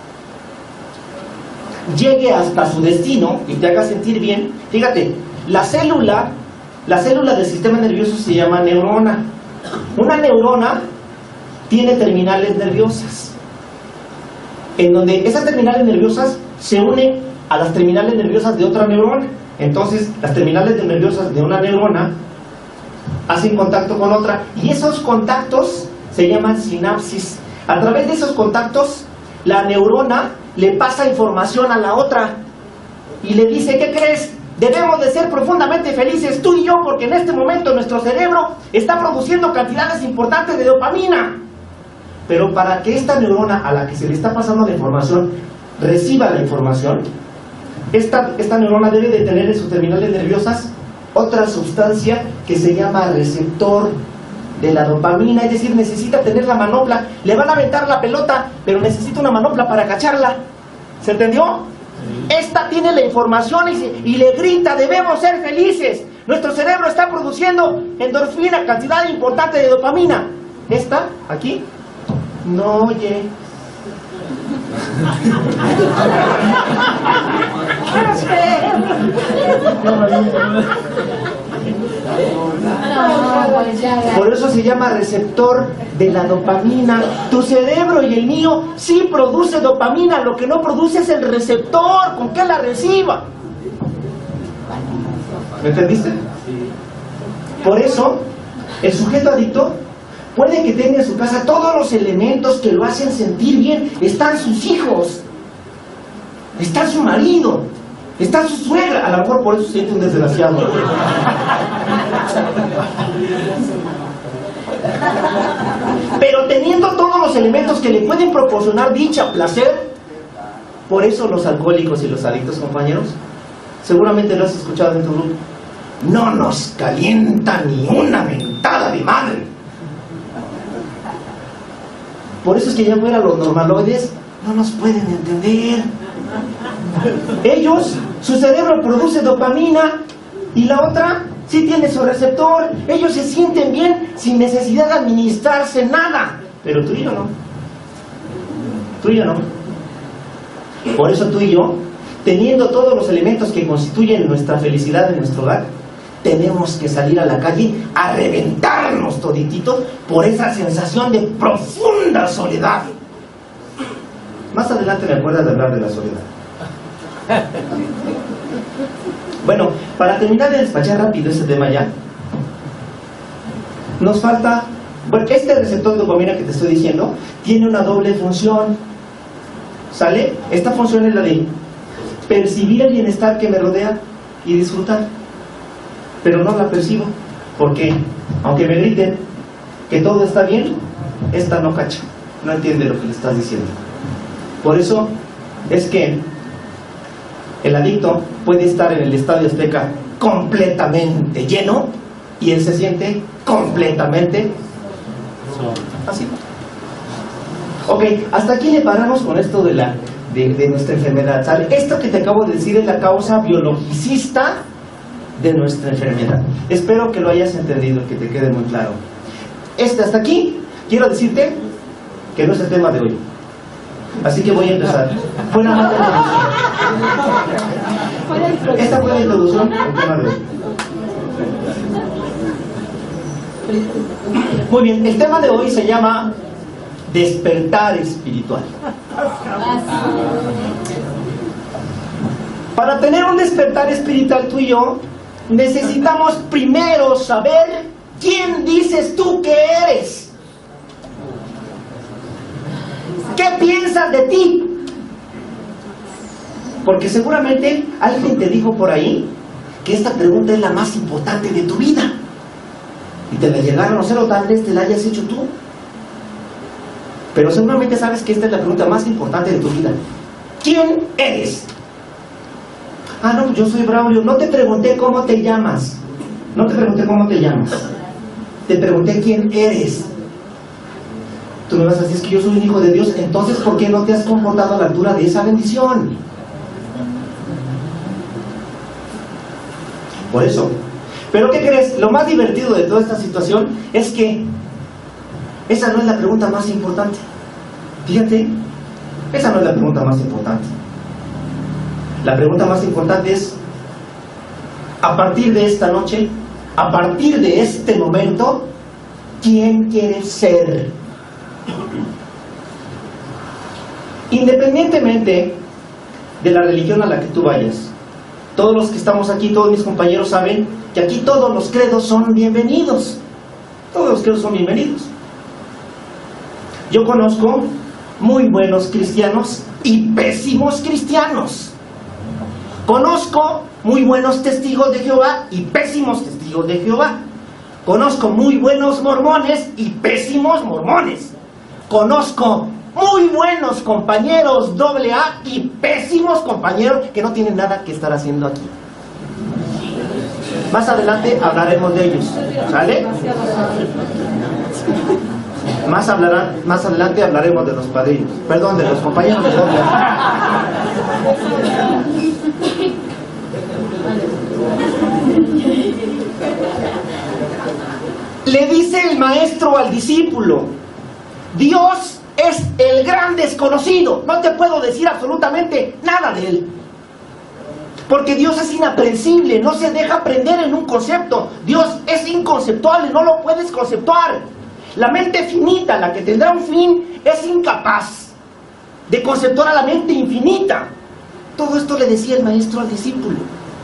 llegue hasta su destino y te haga sentir bien, fíjate, la célula, la célula del sistema nervioso se llama neurona. Una neurona tiene terminales nerviosas, en donde esas terminales nerviosas se unen a las terminales nerviosas de otra neurona. Entonces, las terminales nerviosas de una neurona hacen contacto con otra, y esos contactos se llaman sinapsis. A través de esos contactos, la neurona le pasa información a la otra y le dice, ¿qué crees? Debemos de ser profundamente felices tú y yo, porque en este momento nuestro cerebro está produciendo cantidades importantes de dopamina. Pero para que esta neurona a la que se le está pasando la información reciba la información, esta, esta neurona debe de tener en sus terminales nerviosas otra sustancia que se llama receptor de la dopamina, es decir, necesita tener la manopla. Le van a aventar la pelota, pero necesita una manopla para cacharla. ¿Se entendió? Esta tiene la información y, se, y le grita, debemos ser felices. Nuestro cerebro está produciendo endorfina, cantidad importante de dopamina. Esta, aquí, no oye. Por eso se llama receptor de la dopamina. Tu cerebro y el mío sí produce dopamina, lo que no produce es el receptor con que la reciba. ¿Me entendiste? Por eso, el sujeto adicto puede que tenga en su casa todos los elementos que lo hacen sentir bien. Están sus hijos, está su marido, está su suegra. A lo mejor por eso se siente un desgraciado. Pero teniendo todos los elementos que le pueden proporcionar dicha, placer. Por eso los alcohólicos y los adictos, compañeros, seguramente lo has escuchado en tu grupo, no nos calienta ni una mentada de madre. Por eso es que ya fuera los normaloides no nos pueden entender. Ellos, su cerebro produce dopamina y la otra sí tiene su receptor, ellos se sienten bien sin necesidad de administrarse nada, pero tú y yo no. Tú y yo no. Por eso tú y yo, teniendo todos los elementos que constituyen nuestra felicidad en nuestro hogar, tenemos que salir a la calle a reventarnos toditito por esa sensación de profunda soledad. Más adelante me acuerdas de hablar de la soledad. Bueno, para terminar de despachar rápido ese tema ya, nos falta, bueno, este receptor de dopamina que te estoy diciendo tiene una doble función, ¿sale? Esta función es la de percibir el bienestar que me rodea y disfrutar, pero no la percibo, porque aunque me griten que todo está bien, esta no cacha, no entiende lo que le estás diciendo. Por eso es que el adicto puede estar en el Estadio Azteca completamente lleno y él se siente completamente así. Ok, hasta aquí le paramos con esto de, la, de, de nuestra enfermedad, ¿sale? Esto que te acabo de decir es la causa biologicista de nuestra enfermedad. Espero que lo hayas entendido, que te quede muy claro. Este, hasta aquí, quiero decirte que no es el tema de hoy. Así que voy a empezar. Fue nada más la introducción. Esta fue la introducción al tema de hoy. Muy bien, el tema de hoy se llama despertar espiritual. Para tener un despertar espiritual tú y yo, necesitamos primero saber quién dices tú que eres. ¿Qué piensas de ti? Porque seguramente alguien te dijo por ahí que esta pregunta es la más importante de tu vida. Y te la llegaron a hacer o tal vez te la hayas hecho tú. Pero seguramente sabes que esta es la pregunta más importante de tu vida. ¿Quién eres? Ah, no, yo soy Braulio. No te pregunté cómo te llamas. No te pregunté cómo te llamas. Te pregunté quién eres. Tú me vas a decir, es que yo soy un hijo de Dios. Entonces, ¿por qué no te has comportado a la altura de esa bendición? Por eso. ¿Pero qué crees? Lo más divertido de toda esta situación es que esa no es la pregunta más importante. Fíjate, esa no es la pregunta más importante. La pregunta más importante es, a partir de esta noche, a partir de este momento, ¿quién quieres ser? Independientemente de la religión a la que tú vayas, todos los que estamos aquí, todos mis compañeros saben que aquí todos los credos son bienvenidos. Todos los credos son bienvenidos. Yo conozco muy buenos cristianos y pésimos cristianos. Conozco muy buenos testigos de Jehová y pésimos testigos de Jehová. Conozco muy buenos mormones y pésimos mormones. Conozco muy buenos compañeros doble A y pésimos compañeros que no tienen nada que estar haciendo aquí. Más adelante hablaremos de ellos, ¿sale? Más, hablarán, más adelante hablaremos de los padrinos, perdón, de los compañeros de doble A. Le dice el maestro al discípulo, Dios es el gran desconocido, no te puedo decir absolutamente nada de él. Porque Dios es inaprensible, no se deja aprender en un concepto. Dios es inconceptuable, no lo puedes conceptuar. La mente finita, la que tendrá un fin, es incapaz de conceptuar a la mente infinita. Todo esto le decía el maestro al discípulo.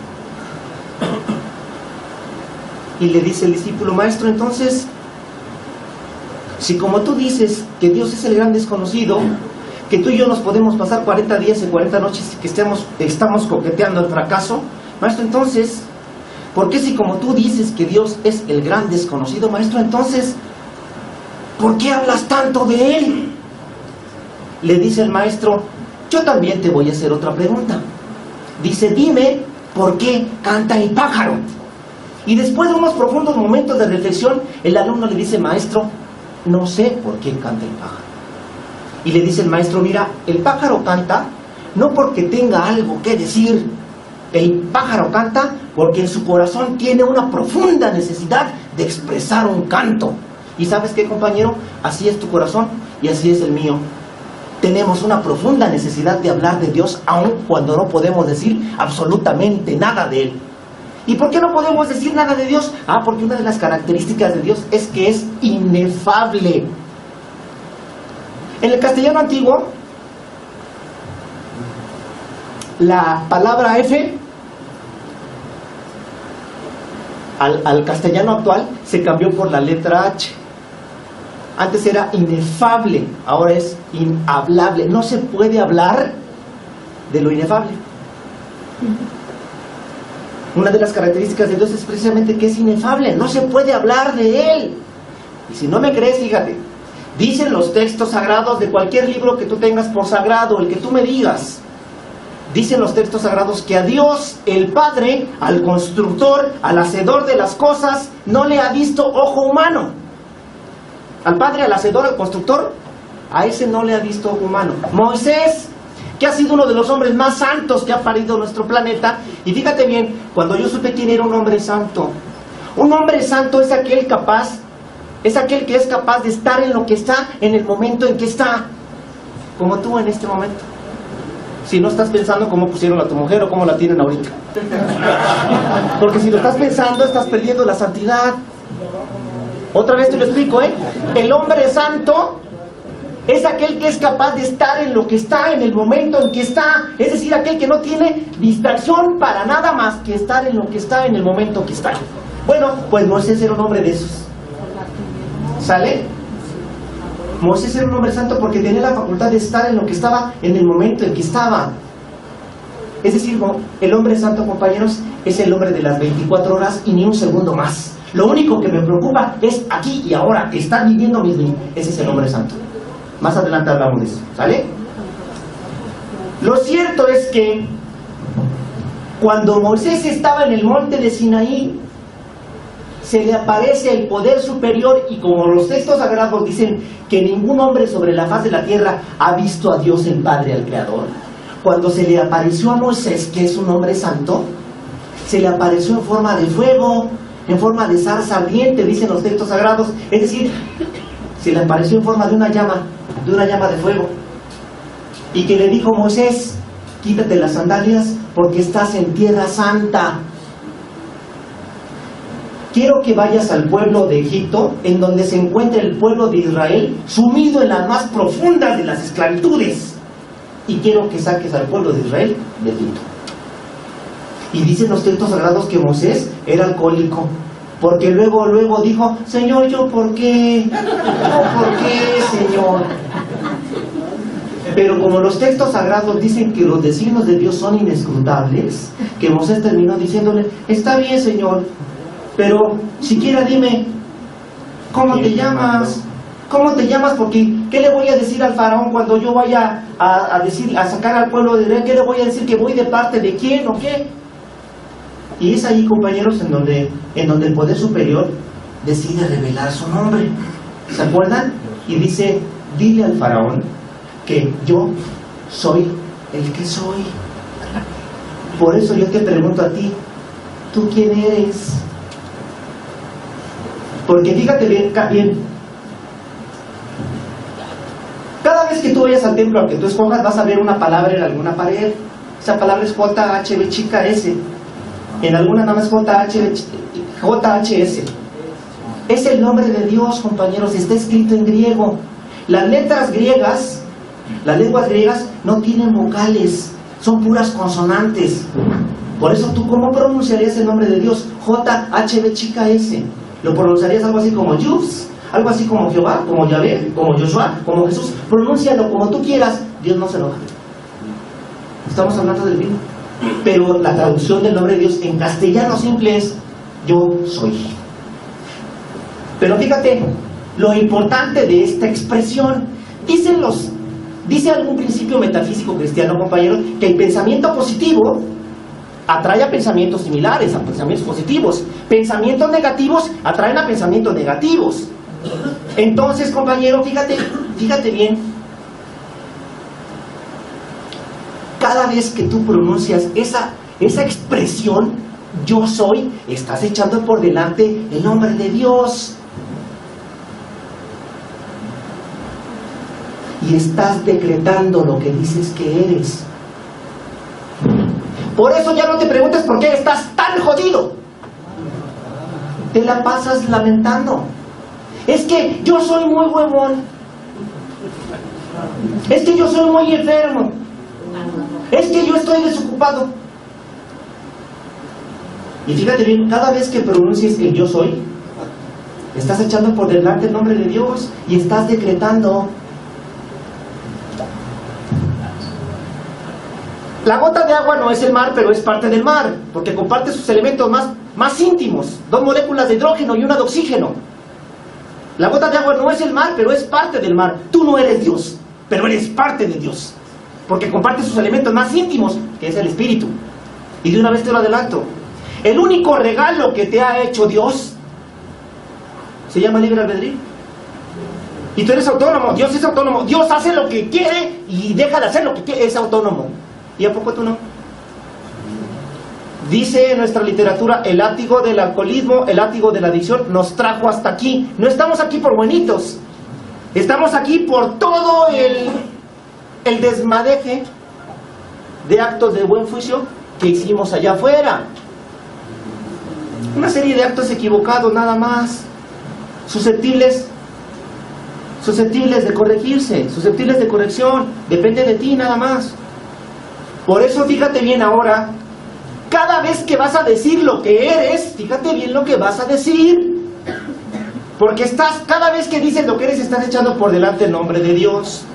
Y le dice el discípulo, maestro, entonces, si como tú dices que Dios es el gran desconocido, que tú y yo nos podemos pasar cuarenta días y cuarenta noches y que estemos, estamos coqueteando el fracaso, maestro, entonces, ¿por qué si como tú dices que Dios es el gran desconocido, maestro, entonces, ¿por qué hablas tanto de Él? Le dice el maestro, yo también te voy a hacer otra pregunta. Dice, dime, ¿por qué canta el pájaro? Y después de unos profundos momentos de reflexión, el alumno le dice, maestro, no sé por qué canta el pájaro. Y le dice el maestro, mira, el pájaro canta no porque tenga algo que decir, El pájaro canta porque en su corazón tiene una profunda necesidad de expresar un canto. ¿Y sabes qué, compañero? Así es tu corazón y así es el mío. Tenemos una profunda necesidad de hablar de Dios, aun cuando no podemos decir absolutamente nada de Él. ¿Y por qué no podemos decir nada de Dios? Ah, porque una de las características de Dios es que es inefable. En el castellano antiguo, la palabra F al, al castellano actual se cambió por la letra H. Antes era inefable, ahora es inhablable. No se puede hablar de lo inefable. Una de las características de Dios es precisamente que es inefable, no se puede hablar de Él. Y si no me crees, fíjate, dicen los textos sagrados de cualquier libro que tú tengas por sagrado, el que tú me digas, dicen los textos sagrados que a Dios, el Padre, al constructor, al hacedor de las cosas, no le ha visto ojo humano. Al Padre, al hacedor, al constructor, a ese no le ha visto ojo humano. Moisés, que ha sido uno de los hombres más santos que ha parido nuestro planeta, y fíjate bien, cuando yo supe quién era un hombre santo, un hombre santo es aquel capaz, es aquel que es capaz de estar en lo que está, en el momento en que está, como tú en este momento. Si no estás pensando cómo pusieron a tu mujer o cómo la tienen ahorita. Porque si lo estás pensando, estás perdiendo la santidad. Otra vez te lo explico, ¿eh? El hombre santo es aquel que es capaz de estar en lo que está, en el momento en que está. Es decir, aquel que no tiene distracción para nada más que estar en lo que está, en el momento que está. Bueno, pues Moisés era un hombre de esos. ¿Sale? Moisés era un hombre santo porque tenía la facultad de estar en lo que estaba, en el momento en que estaba. Es decir, el hombre santo, compañeros, es el hombre de las veinticuatro horas y ni un segundo más. Lo único que me preocupa es aquí y ahora, estar viviendo mis vidas. Ese es el hombre santo. Más adelante hablamos de eso, ¿sale? Lo cierto es que cuando Moisés estaba en el monte de Sinaí, se le aparece el poder superior, y como los textos sagrados dicen que ningún hombre sobre la faz de la tierra ha visto a Dios el Padre, al Creador, cuando se le apareció a Moisés, que es un hombre santo, se le apareció en forma de fuego, en forma de zarza ardiente, dicen los textos sagrados, es decir, se le apareció en forma de una llama, de una llama de fuego, y que le dijo: Moisés, quítate las sandalias porque estás en tierra santa. Quiero que vayas al pueblo de Egipto, en donde se encuentra el pueblo de Israel, sumido en las más profundas de las esclavitudes. Y quiero que saques al pueblo de Israel de Egipto. Y dicen los textos sagrados que Moisés era alcohólico, porque luego, luego dijo: Señor, ¿yo por qué? ¿Yo por qué, Señor? Pero como los textos sagrados dicen que los designios de Dios son inescrutables, que Moisés terminó diciéndole: está bien, Señor, pero siquiera dime, ¿cómo te llamas? ¿Cómo te llamas? Porque ¿qué le voy a decir al faraón cuando yo vaya a, a decir, a sacar al pueblo de Israel? ¿Qué le voy a decir? ¿Que voy de parte de quién o qué? Y es ahí, compañeros, en donde, en donde el poder superior decide revelar su nombre. ¿Se acuerdan? Y dice: dile al faraón que yo soy el que soy. Por eso yo te pregunto a ti, ¿tú quién eres? Porque fíjate bien, bien, cada vez que tú vayas al templo al que tú escojas, vas a ver una palabra en alguna pared. Esa palabra es J H B chica S. En alguna nada más J H S. Es el nombre de Dios, compañeros, está escrito en griego. Las letras griegas, las lenguas griegas no tienen vocales, son puras consonantes. Por eso tú, ¿cómo pronunciarías el nombre de Dios? J H B chica S. ¿Lo pronunciarías algo así como Yus? Algo así como Jehová, como Yahvé, como Joshua, como Jesús. Pronúncialo como tú quieras, Dios no se enoja. Estamos hablando del mismo. Pero la traducción del nombre de Dios en castellano simple es: yo soy. Pero fíjate lo importante de esta expresión. Dicen los, dice algún principio metafísico cristiano, compañeros, que el pensamiento positivo atrae a pensamientos similares, a pensamientos positivos. Pensamientos negativos atraen a pensamientos negativos. Entonces, compañero, fíjate, fíjate bien. Cada vez que tú pronuncias esa, esa expresión, yo soy, estás echando por delante el nombre de Dios. Y estás decretando lo que dices que eres. Por eso ya no te preguntes por qué estás tan jodido. Te la pasas lamentando. Es que yo soy muy huevón. Es que yo soy muy enfermo. Es que yo estoy desocupado. Y fíjate bien, cada vez que pronuncies el yo soy, estás echando por delante el nombre de Dios y estás decretando. La gota de agua no es el mar, pero es parte del mar, porque comparte sus elementos más, más íntimos, dos moléculas de hidrógeno y una de oxígeno. La gota de agua no es el mar, pero es parte del mar. Tú no eres Dios, pero eres parte de Dios, porque comparte sus elementos más íntimos, que es el Espíritu. Y de una vez te lo adelanto, el único regalo que te ha hecho Dios se llama libre albedrío. Y tú eres autónomo, Dios es autónomo, Dios hace lo que quiere y deja de hacer lo que quiere, es autónomo. ¿Y a poco tú no? Dice en nuestra literatura, el látigo del alcoholismo, el látigo de la adicción nos trajo hasta aquí. No estamos aquí por buenitos, estamos aquí por todo el, el desmadeje de actos de buen juicio que hicimos allá afuera. Una serie de actos equivocados nada más, susceptibles, susceptibles de corregirse, susceptibles de corrección, depende de ti nada más. Por eso fíjate bien ahora, cada vez que vas a decir lo que eres, fíjate bien lo que vas a decir. Porque estás, cada vez que dices lo que eres, estás echando por delante el nombre de Dios.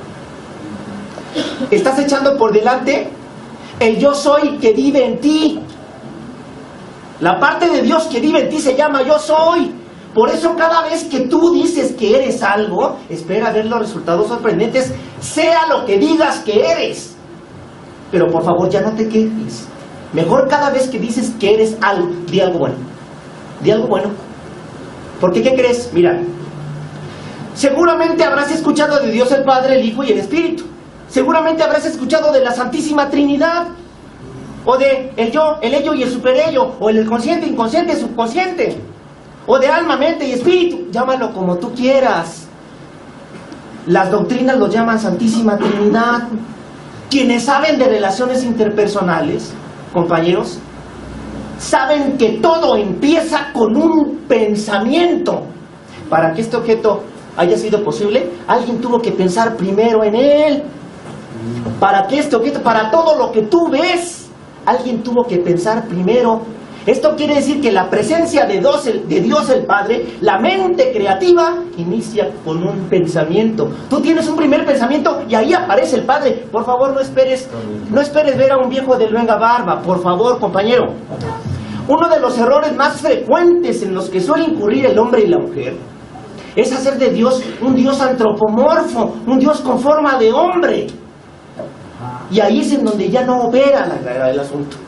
Estás echando por delante el yo soy que vive en ti. La parte de Dios que vive en ti se llama yo soy. Por eso cada vez que tú dices que eres algo, espera ver los resultados sorprendentes, sea lo que digas que eres. Pero por favor ya no te quejes. Mejor cada vez que dices que eres algo, di algo bueno. Di algo bueno. Porque ¿qué crees? Mira, seguramente habrás escuchado de Dios el Padre, el Hijo y el Espíritu. Seguramente habrás escuchado de la Santísima Trinidad. O de el yo, el ello y el superello. O el consciente, inconsciente, subconsciente. O de alma, mente y espíritu. Llámalo como tú quieras. Las doctrinas lo llaman Santísima Trinidad. Quienes saben de relaciones interpersonales, compañeros, saben que todo empieza con un pensamiento. Para que este objeto haya sido posible, alguien tuvo que pensar primero en él. Para que este objeto, para todo lo que tú ves, alguien tuvo que pensar primero. Esto quiere decir que la presencia de Dios, el, de Dios el Padre, la mente creativa, inicia con un pensamiento. Tú tienes un primer pensamiento y ahí aparece el Padre. Por favor, no esperes, no esperes ver a un viejo de luenga barba. Por favor, compañero. Uno de los errores más frecuentes en los que suele incurrir el hombre y la mujer es hacer de Dios un Dios antropomorfo, un Dios con forma de hombre. Y ahí es en donde ya no opera la gravedad del asunto.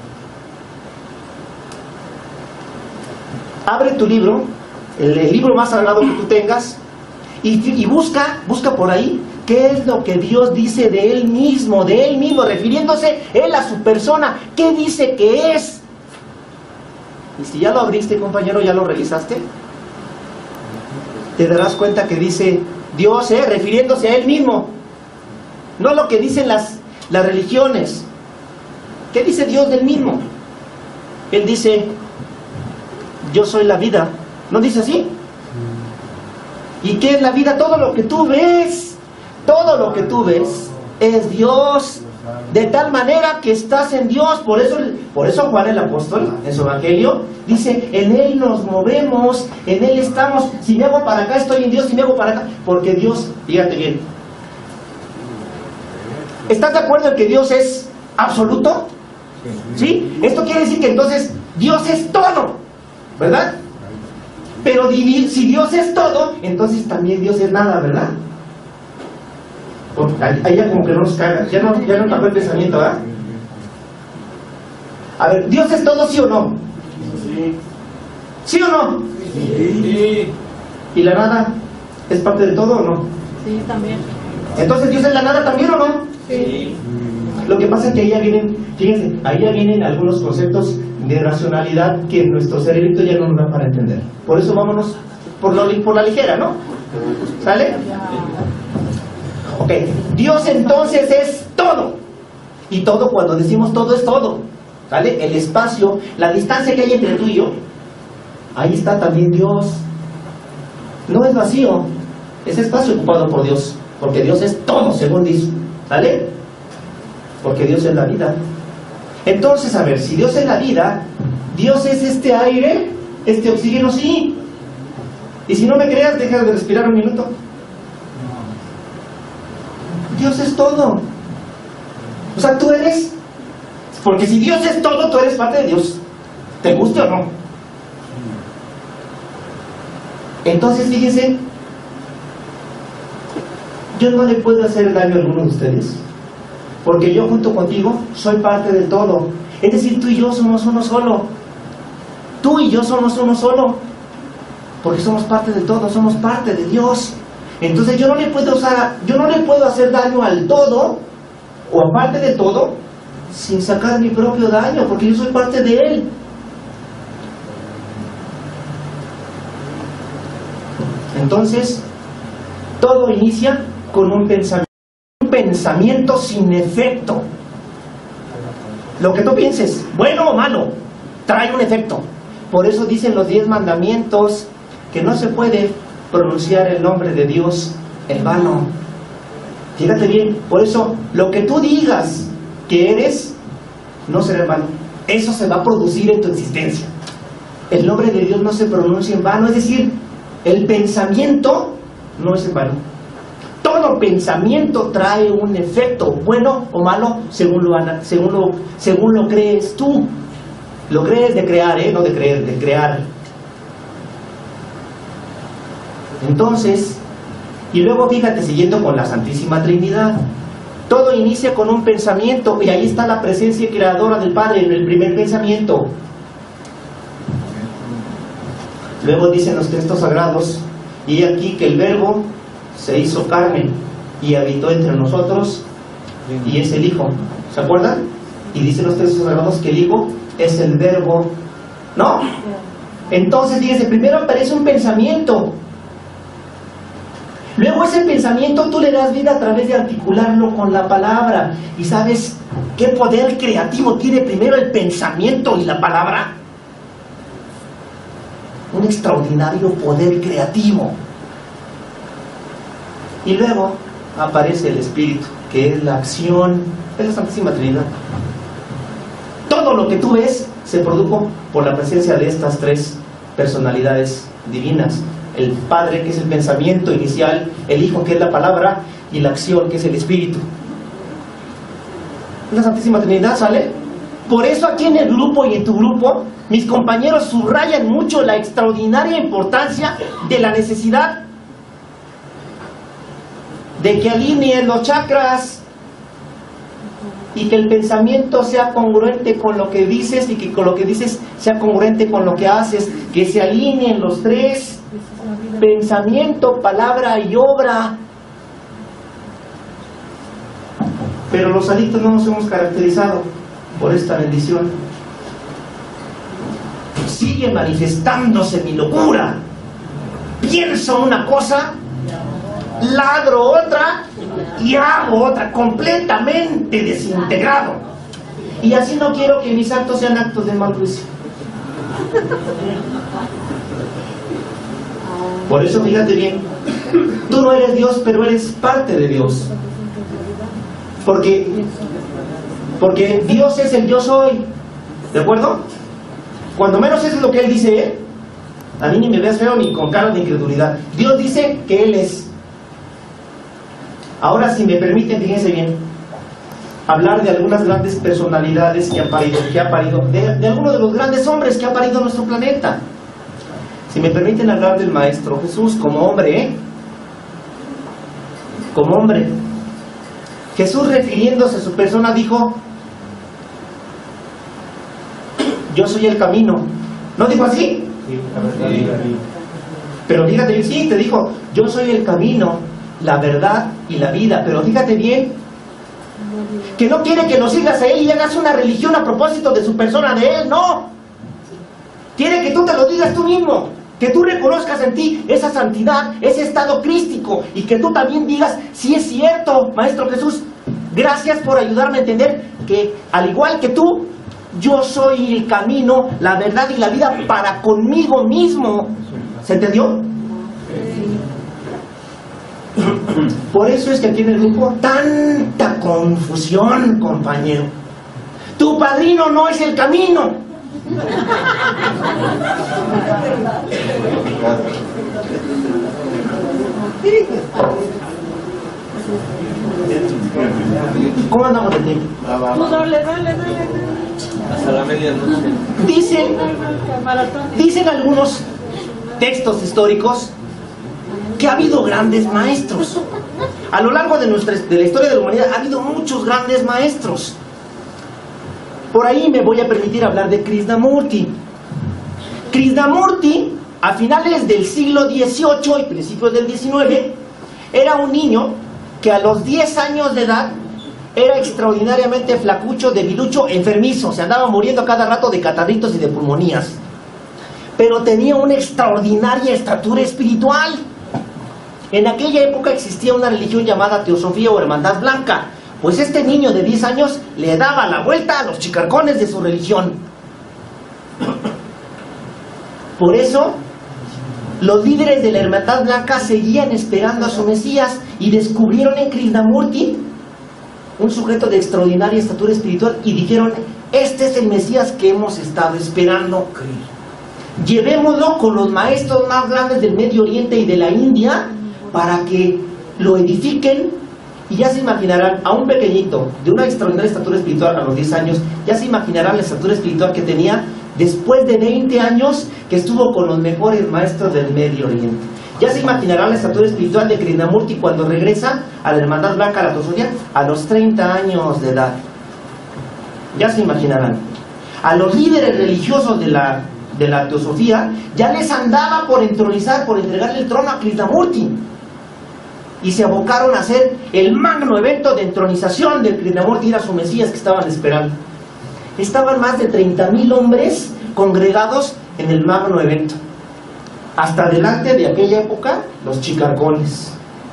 Abre tu libro, el, el libro más sagrado que tú tengas, y, y busca, busca por ahí qué es lo que Dios dice de Él mismo, de Él mismo, refiriéndose Él a su persona. ¿Qué dice que es? Y si ya lo abriste, compañero, ya lo revisaste, te darás cuenta que dice Dios, eh, refiriéndose a Él mismo. No lo que dicen las, las religiones. ¿Qué dice Dios del mismo? Él dice, yo soy la vida. ¿No dice así? ¿Y qué es la vida? Todo lo que tú ves, todo lo que tú ves es Dios. De tal manera que estás en Dios. Por eso, por eso Juan el apóstol, en su evangelio, dice, en Él nos movemos, en Él estamos. Si me hago para acá, estoy en Dios. Si me hago para acá, porque Dios, fíjate bien, ¿estás de acuerdo en que Dios es absoluto? ¿Sí? Esto quiere decir que entonces Dios es todo, ¿verdad? Pero si Dios es todo, entonces también Dios es nada, ¿verdad? Ahí ya como que no nos caga, ya no, ya no tapó el pensamiento, ¿verdad? A ver, ¿Dios es todo, sí o no? Sí. ¿Sí o no? Sí. ¿Y la nada es parte de todo o no? Sí, también. Entonces, ¿Dios es la nada también o no? Sí. Lo que pasa es que ahí ya vienen, fíjense, ahí ya vienen algunos conceptos de racionalidad que nuestro cerebrito ya no nos da para entender. Por eso vámonos por, lo, por la ligera, ¿no? ¿Sale? Ok, Dios entonces es todo. Y todo, cuando decimos todo, es todo. ¿Sale? El espacio, la distancia que hay entre tú y yo, ahí está también Dios. No es vacío, es espacio ocupado por Dios. Porque Dios es todo, según dice. ¿Sale? Porque Dios es la vida. Entonces, a ver, si Dios es la vida, Dios es este aire, este oxígeno, sí. Y si no me creas, deja de respirar un minuto. Dios es todo. O sea, tú eres... Porque si Dios es todo, tú eres parte de Dios. ¿Te guste o no? Entonces, fíjense, yo no le puedo hacer daño a alguno de ustedes. Porque yo junto contigo soy parte del todo. Es decir, tú y yo somos uno solo. Tú y yo somos uno solo. Porque somos parte del todo, somos parte de Dios. Entonces yo no le puedo usar, yo no le puedo hacer daño al todo, o a parte del todo, sin sacar mi propio daño, porque yo soy parte de Él. Entonces, todo inicia con un pensamiento. Un pensamiento sin efecto. Lo que tú pienses, bueno o malo, trae un efecto. Por eso dicen los diez mandamientos que no se puede pronunciar el nombre de Dios en vano. Fíjate bien, por eso lo que tú digas que eres no será en vano. Eso se va a producir en tu existencia. El nombre de Dios no se pronuncia en vano, es decir, el pensamiento no es en vano. Todo pensamiento trae un efecto, bueno o malo, según lo, según lo, según lo crees tú. Lo crees de crear, ¿eh? No de creer, de crear. Entonces, y luego fíjate, siguiendo con la Santísima Trinidad, todo inicia con un pensamiento, y ahí está la presencia creadora del Padre en el primer pensamiento. Luego dicen los textos sagrados, y aquí que el Verbo se hizo carne y habitó entre nosotros, y es el Hijo. ¿Se acuerdan? Y dicen los textos sagrados que el Hijo es el Verbo, ¿no? Entonces, fíjense, primero aparece un pensamiento. Luego ese pensamiento tú le das vida a través de articularlo con la palabra. ¿Y sabes qué poder creativo tiene primero el pensamiento y la palabra? Un extraordinario poder creativo. Y luego aparece el Espíritu, que es la acción, es la Santísima Trinidad. Todo lo que tú ves se produjo por la presencia de estas tres personalidades divinas. El Padre, que es el pensamiento inicial, el Hijo, que es la palabra, y la acción, que es el Espíritu. La Santísima Trinidad, ¿sale? Por eso aquí en el grupo y en tu grupo, mis compañeros subrayan mucho la extraordinaria importancia de la necesidad de que alineen los chakras y que el pensamiento sea congruente con lo que dices y que con lo que dices sea congruente con lo que haces, que se alineen los tres: pensamiento, palabra y obra. Pero los adictos no nos hemos caracterizado por esta bendición. Sigue manifestándose mi locura. Pienso una cosa, ladro otra y hago otra, completamente desintegrado. Y así no quiero que mis actos sean actos de mal juicio. Por eso fíjate bien, tú no eres Dios, pero eres parte de Dios. Porque, porque Dios es el yo soy, ¿de acuerdo? Cuando menos eso es lo que Él dice, ¿eh? A mí ni me veas feo ni con cara de incredulidad. Dios dice que Él es. Ahora, si me permiten, fíjense bien, hablar de algunas grandes personalidades que han parido, que ha parido, de, de algunos de los grandes hombres que ha parido nuestro planeta. Si me permiten hablar del Maestro Jesús como hombre, ¿eh? Como hombre. Jesús, refiriéndose a su persona, dijo: yo soy el camino. ¿No dijo así? Sí, pero fíjate bien, sí, te dijo: yo soy el camino, la verdad y la vida. Pero fíjate bien, Que no quiere que lo sigas a él y hagas una religión a propósito de su persona, de él, no. Quiere que tú te lo digas tú mismo, que tú reconozcas en ti esa santidad, ese estado crístico, y que tú también digas, sí es cierto, Maestro Jesús, gracias por ayudarme a entender que al igual que tú, yo soy el camino, la verdad y la vida para conmigo mismo. ¿Se entendió? Por eso es que aquí en el grupo tanta confusión, compañero. Tu padrino no es el camino. ¿Cómo andamos de tiempo? Tú dale, dale, dale. Hasta la medianoche. Dicen, dicen algunos textos históricos que ha habido grandes maestros. A lo largo de, nuestra, de la historia de la humanidad ha habido muchos grandes maestros. Por ahí me voy a permitir hablar de Krishnamurti. Krishnamurti, a finales del siglo dieciocho y principios del diecinueve, era un niño que a los diez años de edad era extraordinariamente flacucho, debilucho, enfermizo. Se andaba muriendo cada rato de catarritos y de pulmonías. Pero tenía una extraordinaria estatura espiritual. En aquella época existía una religión llamada Teosofía o Hermandad Blanca. Pues este niño de diez años le daba la vuelta a los chicarcones de su religión. Por eso, los líderes de la Hermandad Blanca seguían esperando a su Mesías y descubrieron en Krishnamurti un sujeto de extraordinaria estatura espiritual y dijeron, este es el Mesías que hemos estado esperando. Llevémoslo con los maestros más grandes del Medio Oriente y de la India para que lo edifiquen. Y ya se imaginarán a un pequeñito de una extraordinaria estatura espiritual a los diez años, ya se imaginarán la estatura espiritual que tenía después de veinte años que estuvo con los mejores maestros del Medio Oriente. Ya se imaginarán la estatura espiritual de Krishnamurti cuando regresa a la Hermandad Blanca, a la Teosofía, a los treinta años de edad. Ya se imaginarán. A los líderes religiosos de la, de la Teosofía ya les andaba por entronizar, por entregarle el trono a Krishnamurti. Y se abocaron a hacer el magno evento de entronización del Krishnamurti, era su Mesías que estaban esperando. Estaban más de treinta mil hombres congregados en el magno evento. Hasta delante de aquella época, los chicarcones.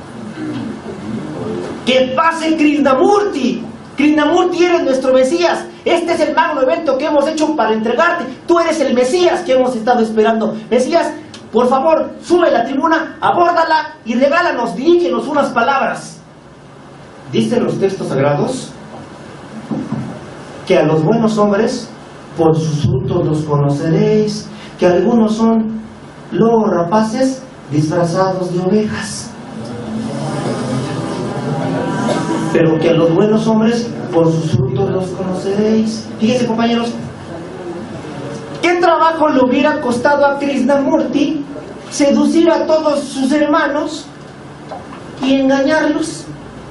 ¡Que pase Krishnamurti! Krishnamurti, eres nuestro Mesías. Este es el magno evento que hemos hecho para entregarte. Tú eres el Mesías que hemos estado esperando. Mesías, por favor, sube a la tribuna, abórdala y regálanos, dirígenos unas palabras. Dicen los textos sagrados que a los buenos hombres por sus frutos los conoceréis, que algunos son lobos rapaces disfrazados de ovejas, pero que a los buenos hombres por sus frutos los conoceréis. Fíjense, compañeros, ¿qué trabajo le hubiera costado a Krishnamurti seducir a todos sus hermanos y engañarlos?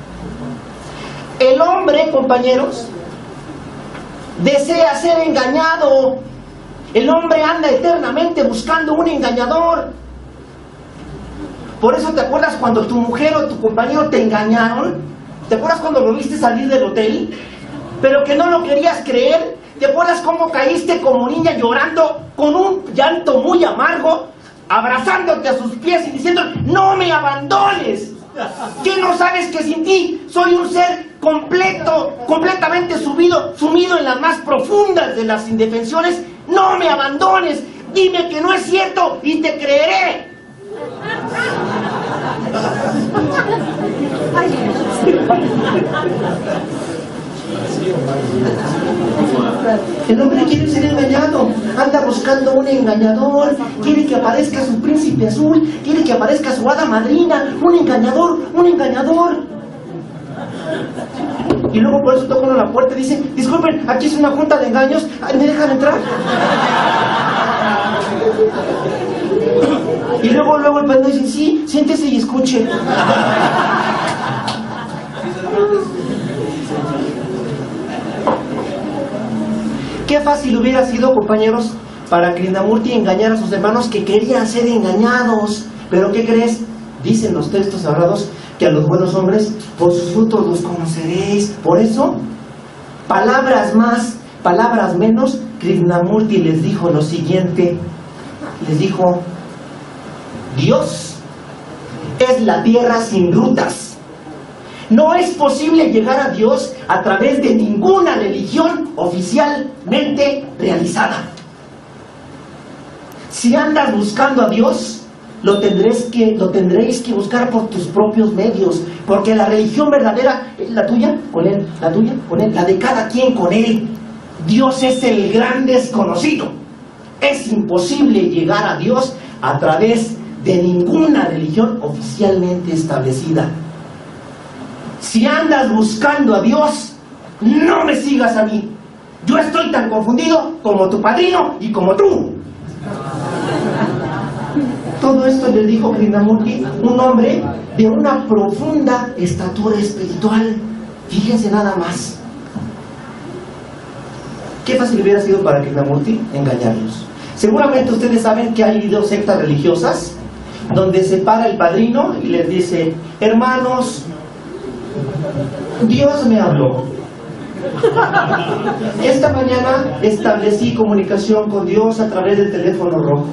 El hombre, compañeros, desea ser engañado. El hombre anda eternamente buscando un engañador. Por eso, ¿te acuerdas cuando tu mujer o tu compañero te engañaron? ¿Te acuerdas cuando lo viste salir del hotel, pero que no lo querías creer? ¿Te acuerdas cómo caíste como niña llorando con un llanto muy amargo, abrazándote a sus pies y diciendo, no me abandones? ¿Qué no sabes que sin ti soy un ser completo, completamente subido, sumido en las más profundas de las indefensiones? No me abandones, dime que no es cierto y te creeré. El hombre quiere ser engañado, anda buscando un engañador, quiere que aparezca su príncipe azul, quiere que aparezca su hada madrina, un engañador, un engañador. Y luego por eso tocan a la puerta y dicen, disculpen, aquí es una junta de engaños, ¿me dejan entrar? Y luego, luego el padre dice, sí, siéntese y escuche. Qué fácil hubiera sido, compañeros, para Krishnamurti engañar a sus hermanos que querían ser engañados. Pero ¿qué crees? Dicen los textos sagrados que a los buenos hombres por sus frutos los conoceréis. Por eso, palabras más, palabras menos, Krishnamurti les dijo lo siguiente, les dijo: Dios es la tierra sin rutas. No es posible llegar a Dios a través de ninguna religión oficialmente realizada. Si andas buscando a Dios, lo tendréis que, lo tendréis que buscar por tus propios medios, porque la religión verdadera es la tuya con Él, la tuya con Él, la de cada quien con Él. Dios es el gran desconocido. Es imposible llegar a Dios a través de ninguna religión oficialmente establecida. Si andas buscando a Dios, no me sigas a mí. Yo estoy tan confundido como tu padrino y como tú. Todo esto le dijo Krishnamurti, un hombre de una profunda estatura espiritual. Fíjense nada más. ¿Qué fácil hubiera sido para Krishnamurti engañarlos? Seguramente ustedes saben que hay videos sectas religiosas donde se para el padrino y les dice: hermanos, Dios me habló. Esta mañana establecí comunicación con Dios a través del teléfono rojo.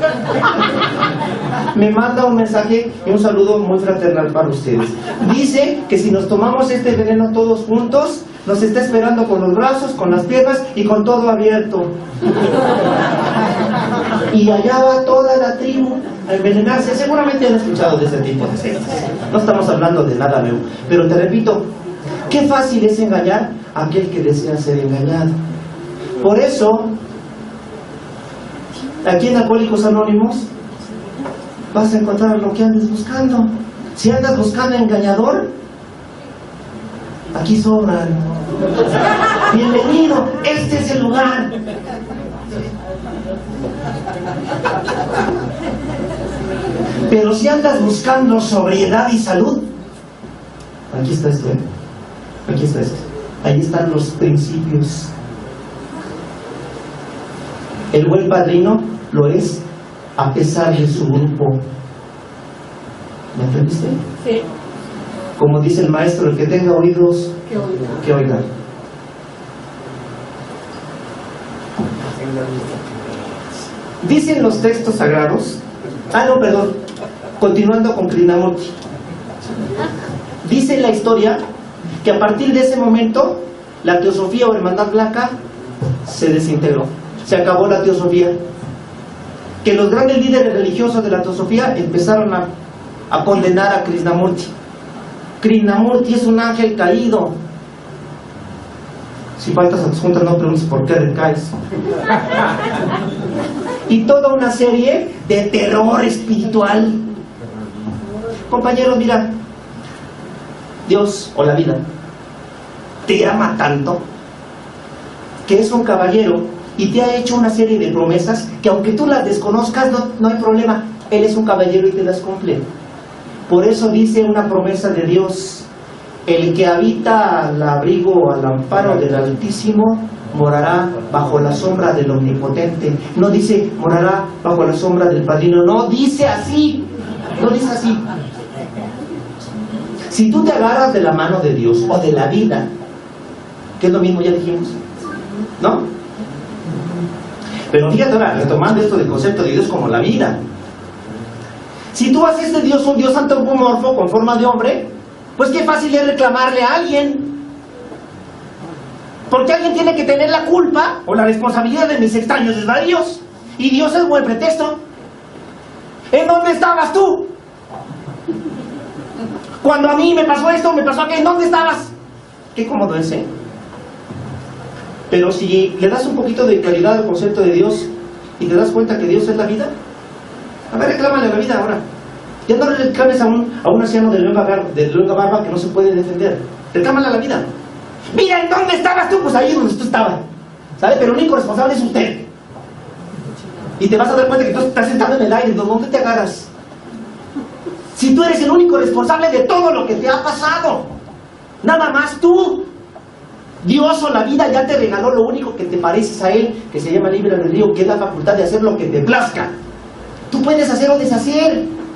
Me manda un mensaje y un saludo muy fraternal para ustedes. Dice que si nos tomamos este veneno todos juntos, nos está esperando con los brazos, con las piernas y con todo abierto. Y allá va toda la tribu a envenenarse. Seguramente han escuchado de ese tipo de sectas. No estamos hablando de nada nuevo. Pero te repito, qué fácil es engañar a aquel que desea ser engañado. Por eso, aquí en Alcohólicos Anónimos vas a encontrar lo que andes buscando. Si andas buscando engañador, aquí sobran. Bienvenido, este es el lugar. Pero si andas buscando sobriedad y salud, aquí está esto, ¿eh? Aquí está esto. Ahí están los principios. El buen padrino lo es a pesar de su grupo. ¿Me entendiste? Sí. Como dice el maestro, el que tenga oídos, Que oiga. que oiga. Dicen los textos sagrados. Ah, no, perdón. Continuando con Krishnamurti. Dice la historia que a partir de ese momento la teosofía o hermandad blanca se desintegró. Se acabó la teosofía. Que los grandes líderes religiosos de la teosofía empezaron a, a condenar a Krishnamurti. Krishnamurti es un ángel caído. Si faltas a tus juntas, no preguntes por qué recaes. Y toda una serie de terror espiritual. Compañeros, mira, Dios o la vida te ama tanto que es un caballero y te ha hecho una serie de promesas que aunque tú las desconozcas, no, no hay problema. Él es un caballero y te las cumple. Por eso dice una promesa de Dios: el que habita al abrigo, al amparo del Altísimo, morará bajo la sombra del Omnipotente. No dice morará bajo la sombra del Padrino, no dice así, no dice así. Si tú te agarras de la mano de Dios o de la vida, que es lo mismo, ya dijimos, ¿no? Pero fíjate ahora, retomando esto del concepto de Dios como la vida. Si tú haces de Dios un Dios antropomorfo con forma de hombre, pues qué fácil es reclamarle a alguien. Porque alguien tiene que tener la culpa o la responsabilidad de mis extraños desvaríos. Y Dios es buen pretexto. ¿En dónde estabas tú? Cuando a mí me pasó esto, me pasó aquello, ¿en dónde estabas? Qué cómodo es, ¿eh? Pero si le das un poquito de claridad al concepto de Dios y te das cuenta que Dios es la vida, a ver, reclámale la vida ahora. Ya no le reclames a un, a un anciano de luenga, de luenga barba que no se puede defender. Reclámale a la vida. Mira, ¿en dónde estabas tú? Pues ahí donde tú estabas, ¿sabes? Pero el único responsable es usted. Y te vas a dar cuenta que tú estás sentado en el aire. ¿Dónde te agarras? Si tú eres el único responsable de todo lo que te ha pasado, nada más tú. Dios o la vida ya te regaló lo único que te pareces a Él, que se llama libre albedrío, que es la facultad de hacer lo que te plazca. Tú puedes hacer o deshacer.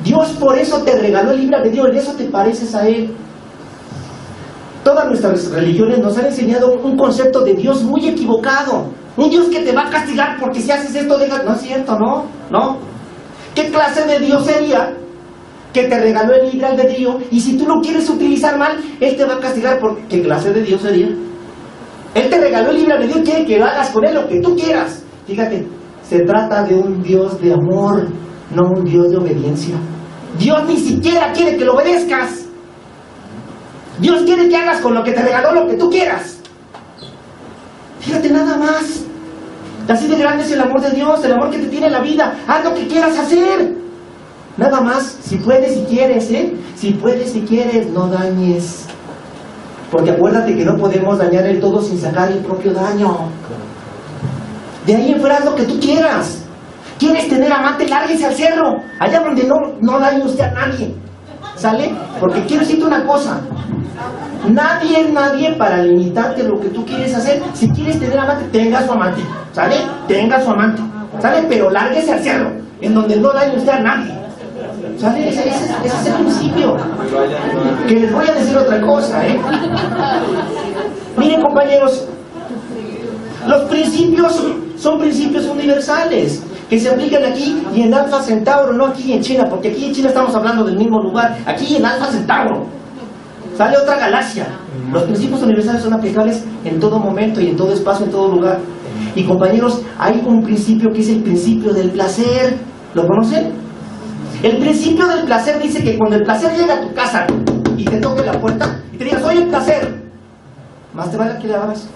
Dios por eso te regaló el libre albedrío, en eso te pareces a Él. Todas nuestras religiones nos han enseñado un concepto de Dios muy equivocado. Un Dios que te va a castigar porque si haces esto, deja... No es cierto, ¿no? ¿No? ¿Qué clase de Dios sería que te regaló el libre albedrío y si tú lo quieres utilizar mal, Él te va a castigar? Por... ¿Qué clase de Dios sería? Él te regaló el libre albedrío y quiere que hagas con Él lo que tú quieras. Fíjate, se trata de un Dios de amor, no un Dios de obediencia. Dios ni siquiera quiere que lo obedezcas. Dios quiere que hagas con lo que te regaló lo que tú quieras. Fíjate nada más. Así de grande es el amor de Dios, el amor que te tiene en la vida. Haz lo que quieras hacer. Nada más, si puedes y quieres, ¿eh? Si puedes y quieres, no dañes. Porque acuérdate que no podemos dañar el todo sin sacar el propio daño. De ahí en fuera haz lo que tú quieras. ¿Quieres tener amante? Lárguese al cerro. Allá donde no, no dañe usted a nadie. ¿Sale? Porque quiero decirte una cosa. Nadie, nadie para limitarte lo que tú quieres hacer. Si quieres tener amante, tenga su amante. ¿Sale? Tenga su amante. ¿Sale? Pero lárguese al cerro, en donde no dañe usted a nadie. ¿Sale? Ese, ese, ese es el principio. Que les voy a decir otra cosa, ¿eh? Miren, compañeros, los principios son principios universales que se aplican aquí y en Alfa Centauro, no aquí en China, porque aquí en China estamos hablando del mismo lugar, aquí en Alfa Centauro. Sale otra galaxia. Los principios universales son aplicables en todo momento y en todo espacio, en todo lugar. Y compañeros, hay un principio que es el principio del placer. ¿Lo conocen? El principio del placer dice que cuando el placer llega a tu casa y te toque la puerta y te diga, soy el placer, más te vale que le abras.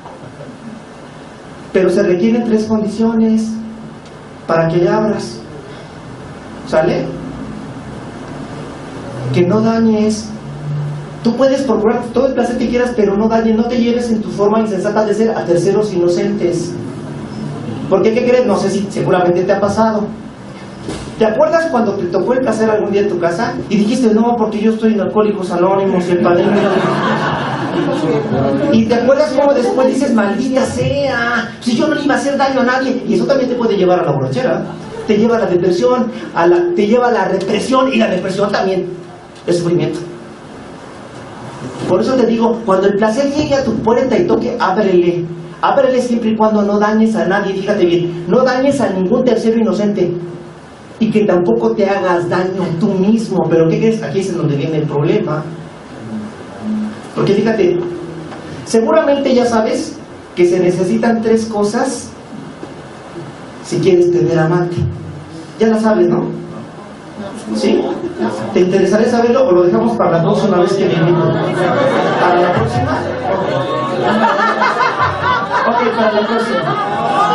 Pero se requieren tres condiciones para que le abras. ¿Sale? Que no dañes. Tú puedes procurar todo el placer que quieras, pero no dañes, no te lleves en tu forma insensata de ser a terceros inocentes. Porque, ¿qué crees? No sé si seguramente te ha pasado. ¿Te acuerdas cuando te tocó el placer algún día en tu casa? Y dijiste, no, porque yo estoy en Alcohólicos Anónimos y el padrino. Y te acuerdas cómo después dices, maldita sea, si yo no le iba a hacer daño a nadie. Y eso también te puede llevar a la borrachera. Te lleva a la depresión, a la, te lleva a la represión, y la depresión también es sufrimiento. Por eso te digo, cuando el placer llegue a tu puerta y toque, ábrele. Ábrele siempre y cuando no dañes a nadie, fíjate bien, no dañes a ningún tercero inocente. Y que tampoco te hagas daño tú mismo. Pero ¿qué crees? Aquí es en donde viene el problema. Porque fíjate, seguramente ya sabes que se necesitan tres cosas si quieres tener amante. Ya la sabes, ¿no? ¿Sí? ¿Te interesaría saberlo o lo dejamos para la próxima vez que me invito? ¿Para la próxima? Ok, para la próxima.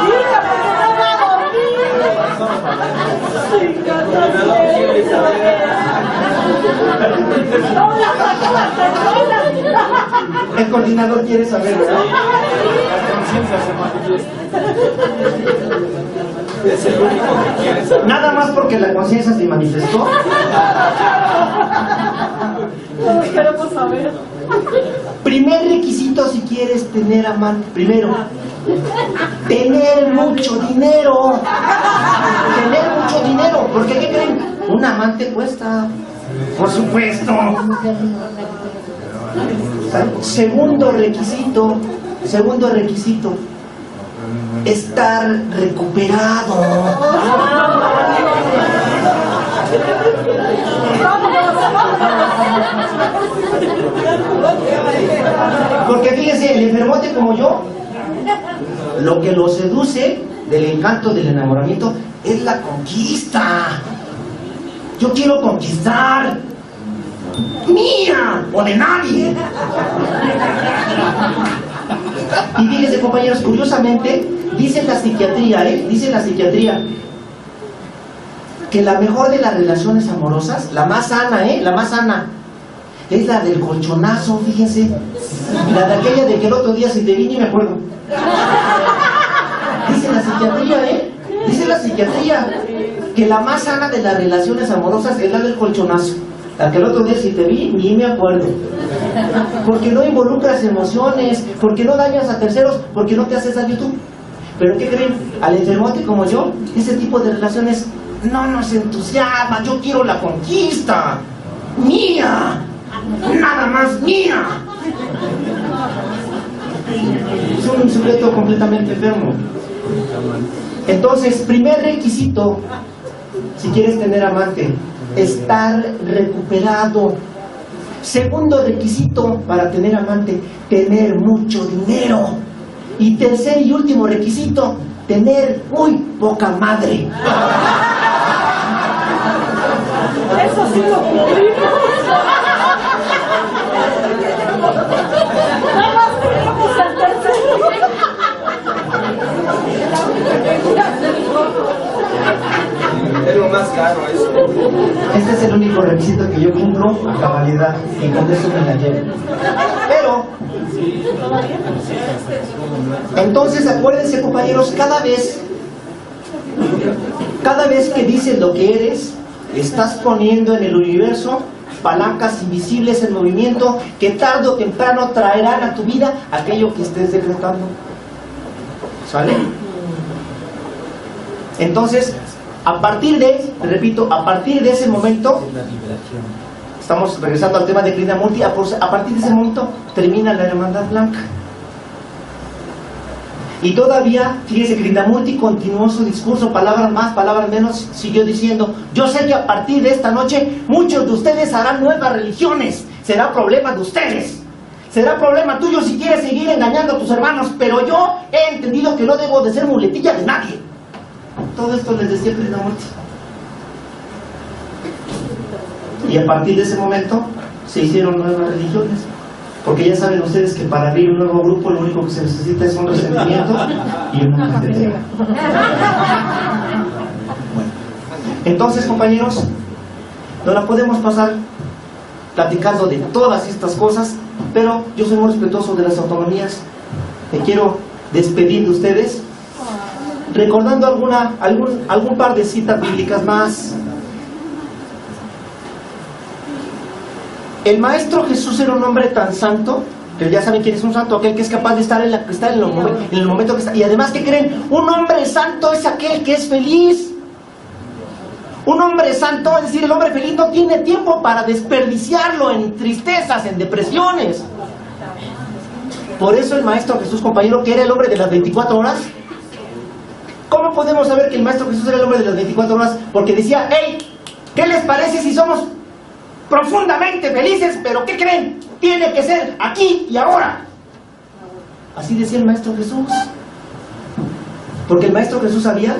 El coordinador quiere saber, ¿verdad? La conciencia se manifiesta. Es el único que quiere saber. Nada más porque la conciencia se manifestó. Queremos saber. Primer requisito si quieres tener amante. Primero, tener mucho dinero. Tener mucho dinero. Porque ¿qué creen? Un amante cuesta. Por supuesto. Segundo requisito. Segundo requisito. Estar recuperado. Porque fíjese, el enfermote como yo, lo que lo seduce del encanto del enamoramiento es la conquista. Yo quiero conquistar. Mía o de nadie. Y fíjense, compañeros, curiosamente dice la psiquiatría, ¿eh? Dice la psiquiatría que la mejor de las relaciones amorosas, la más sana, ¿eh? La más sana es la del colchonazo, fíjense. La de aquella de que el otro día si te vi ni me acuerdo. Dice la psiquiatría, ¿eh? Dice la psiquiatría que la más sana de las relaciones amorosas es la del colchonazo. La que el otro día si te vi ni me acuerdo. Porque no involucras emociones, porque no dañas a terceros, porque no te haces daño tú. Pero ¿qué creen? Al enfermote como yo, ese tipo de relaciones no nos entusiasma, yo quiero la conquista, mía, nada más mía. Es un sujeto completamente enfermo. Entonces, primer requisito, si quieres tener amante, estar recuperado. Segundo requisito para tener amante, tener mucho dinero. Y tercer y último requisito, tener muy poca madre. Eso sí lo cumplimos. Nada más tenemos el tercero. Es lo más caro eso. Este es el único requisito que yo cumplo a cabalidad y con eso me la llevo. Pero, entonces acuérdense, compañeros, cada vez, cada vez que dices lo que eres, estás poniendo en el universo palancas invisibles en movimiento que tarde o temprano traerán a tu vida aquello que estés decretando. ¿Sale? Entonces, a partir de, repito, a partir de ese momento, estamos regresando al tema de Krishnamurti, a, a partir de ese momento termina la Hermandad Blanca. Y todavía, fíjese, Krishnamurti continuó su discurso, palabras más, palabras menos, siguió diciendo: yo sé que a partir de esta noche muchos de ustedes harán nuevas religiones, será problema de ustedes, será problema tuyo si quieres seguir engañando a tus hermanos, pero yo he entendido que no debo de ser muletilla de nadie. Todo esto les decía Krishnamurti. Y a partir de ese momento se hicieron nuevas religiones. Porque ya saben ustedes que para abrir un nuevo grupo lo único que se necesita son los sentimientos y una cafetera. Bueno, entonces, compañeros, no la podemos pasar platicando de todas estas cosas, pero yo soy muy respetuoso de las autonomías. Me quiero despedir de ustedes recordando alguna, algún, algún par de citas bíblicas más. El Maestro Jesús era un hombre tan santo, que ya saben quién es un santo, aquel que es capaz de estar en, la, estar en, el, en el momento que está. Y además, ¿qué creen? Un hombre santo es aquel que es feliz. Un hombre santo, es decir, el hombre feliz no tiene tiempo para desperdiciarlo en tristezas, en depresiones. Por eso el Maestro Jesús, compañero, que era el hombre de las veinticuatro horas. ¿Cómo podemos saber que el Maestro Jesús era el hombre de las veinticuatro horas? Porque decía: hey, ¿qué les parece si somos profundamente felices? Pero ¿qué creen? Tiene que ser aquí y ahora. Así decía el Maestro Jesús. Porque el Maestro Jesús sabía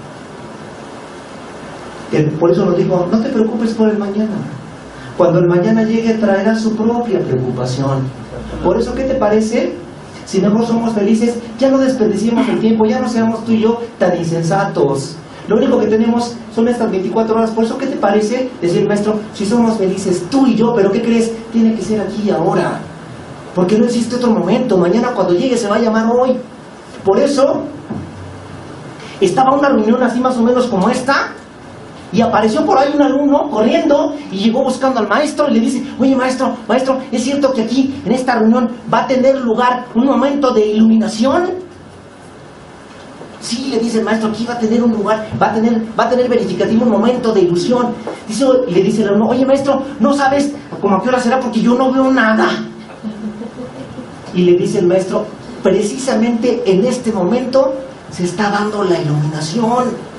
que, por eso nos dijo: no te preocupes por el mañana. Cuando el mañana llegue traerá su propia preocupación. Por eso, ¿qué te parece? Si mejor somos felices, ya no desperdiciemos el tiempo, ya no seamos tú y yo tan insensatos. Lo único que tenemos son estas veinticuatro horas. Por eso, ¿qué te parece? Decir el Maestro: si somos felices tú y yo, pero ¿qué crees? Tiene que ser aquí y ahora. Porque no existe otro momento. Mañana cuando llegue se va a llamar hoy. Por eso, estaba una reunión así más o menos como esta, y apareció por ahí un alumno corriendo y llegó buscando al maestro y le dice: oye, maestro, maestro, ¿es cierto que aquí en esta reunión va a tener lugar un momento de iluminación? Sí, le dice el maestro, aquí va a tener un lugar, va a tener, va a tener verificativo un momento de ilusión. Dice, y le dice el alumno: oye, maestro, ¿no sabes cómo a qué hora será? Porque yo no veo nada. Y le dice el maestro: precisamente en este momento se está dando la iluminación.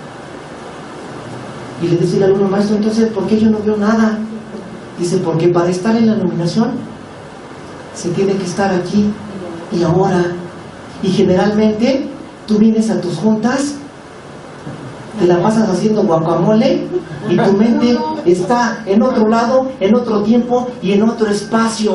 Y le dice el alumno: maestro, entonces, ¿por qué yo no veo nada? Dice: porque para estar en la iluminación se tiene que estar aquí y ahora. Y generalmente tú vienes a tus juntas, te la pasas haciendo guacamole y tu mente está en otro lado, en otro tiempo y en otro espacio.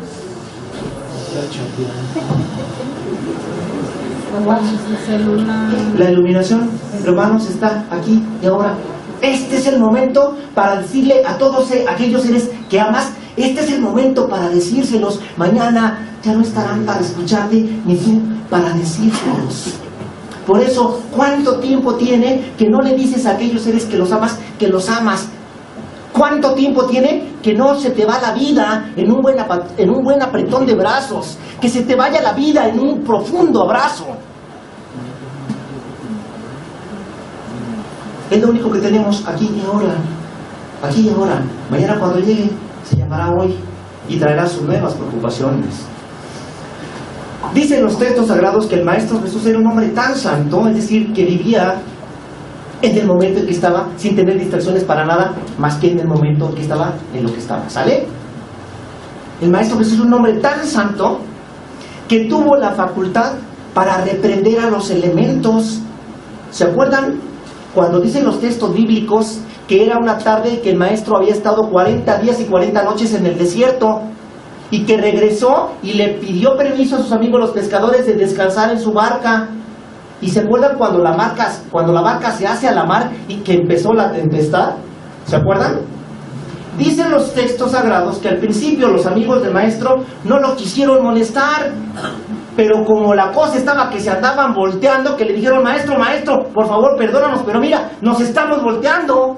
La iluminación, hermanos, está aquí y ahora. Este es el momento para decirle a todos aquellos seres que amas, este es el momento para decírselos. Mañana ya no estarán para escucharte, ni tú para decírselos. Por eso, ¿cuánto tiempo tiene que no le dices a aquellos seres que los amas, que los amas? ¿Cuánto tiempo tiene que no se te va la vida en un buen, en un buen apretón de brazos? Que se te vaya la vida en un profundo abrazo. Es lo único que tenemos aquí y ahora. Aquí y ahora. Mañana cuando llegue, se llamará hoy y traerá sus nuevas preocupaciones. Dicen los textos sagrados que el Maestro Jesús era un hombre tan santo, es decir, que vivía en el momento en que estaba, sin tener distracciones para nada, más que en el momento en que estaba, en lo que estaba. ¿Sale? El Maestro Jesús es un hombre tan santo que tuvo la facultad para reprender a los elementos. ¿Se acuerdan cuando dicen los textos bíblicos que era una tarde que el Maestro había estado cuarenta días y cuarenta noches en el desierto y que regresó y le pidió permiso a sus amigos los pescadores de descansar en su barca? ¿Y se acuerdan cuando la, barca, cuando la barca se hace a la mar y que empezó la tempestad? ¿Se acuerdan? Dicen los textos sagrados que al principio los amigos del Maestro no lo quisieron molestar, pero como la cosa estaba que se andaban volteando, que le dijeron: Maestro, Maestro, por favor perdónanos, pero mira, nos estamos volteando.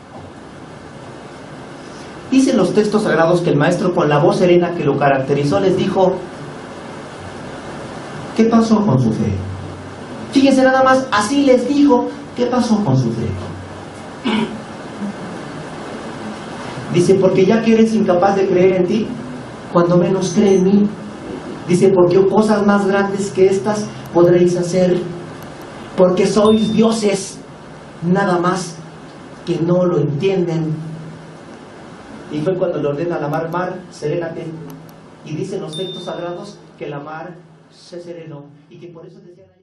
Dicen los textos sagrados que el Maestro, con la voz serena que lo caracterizó, les dijo: ¿qué pasó con su fe? Fíjense nada más, así les dijo: ¿qué pasó con su fe? Dice: porque ya que eres incapaz de creer en ti, cuando menos cree en mí. Dice: porque cosas más grandes que estas podréis hacer, porque sois dioses, nada más que no lo entienden. Y fue cuando le ordena a la mar: mar, serénate. Y dicen los textos sagrados que la mar se serenó y que por eso decían...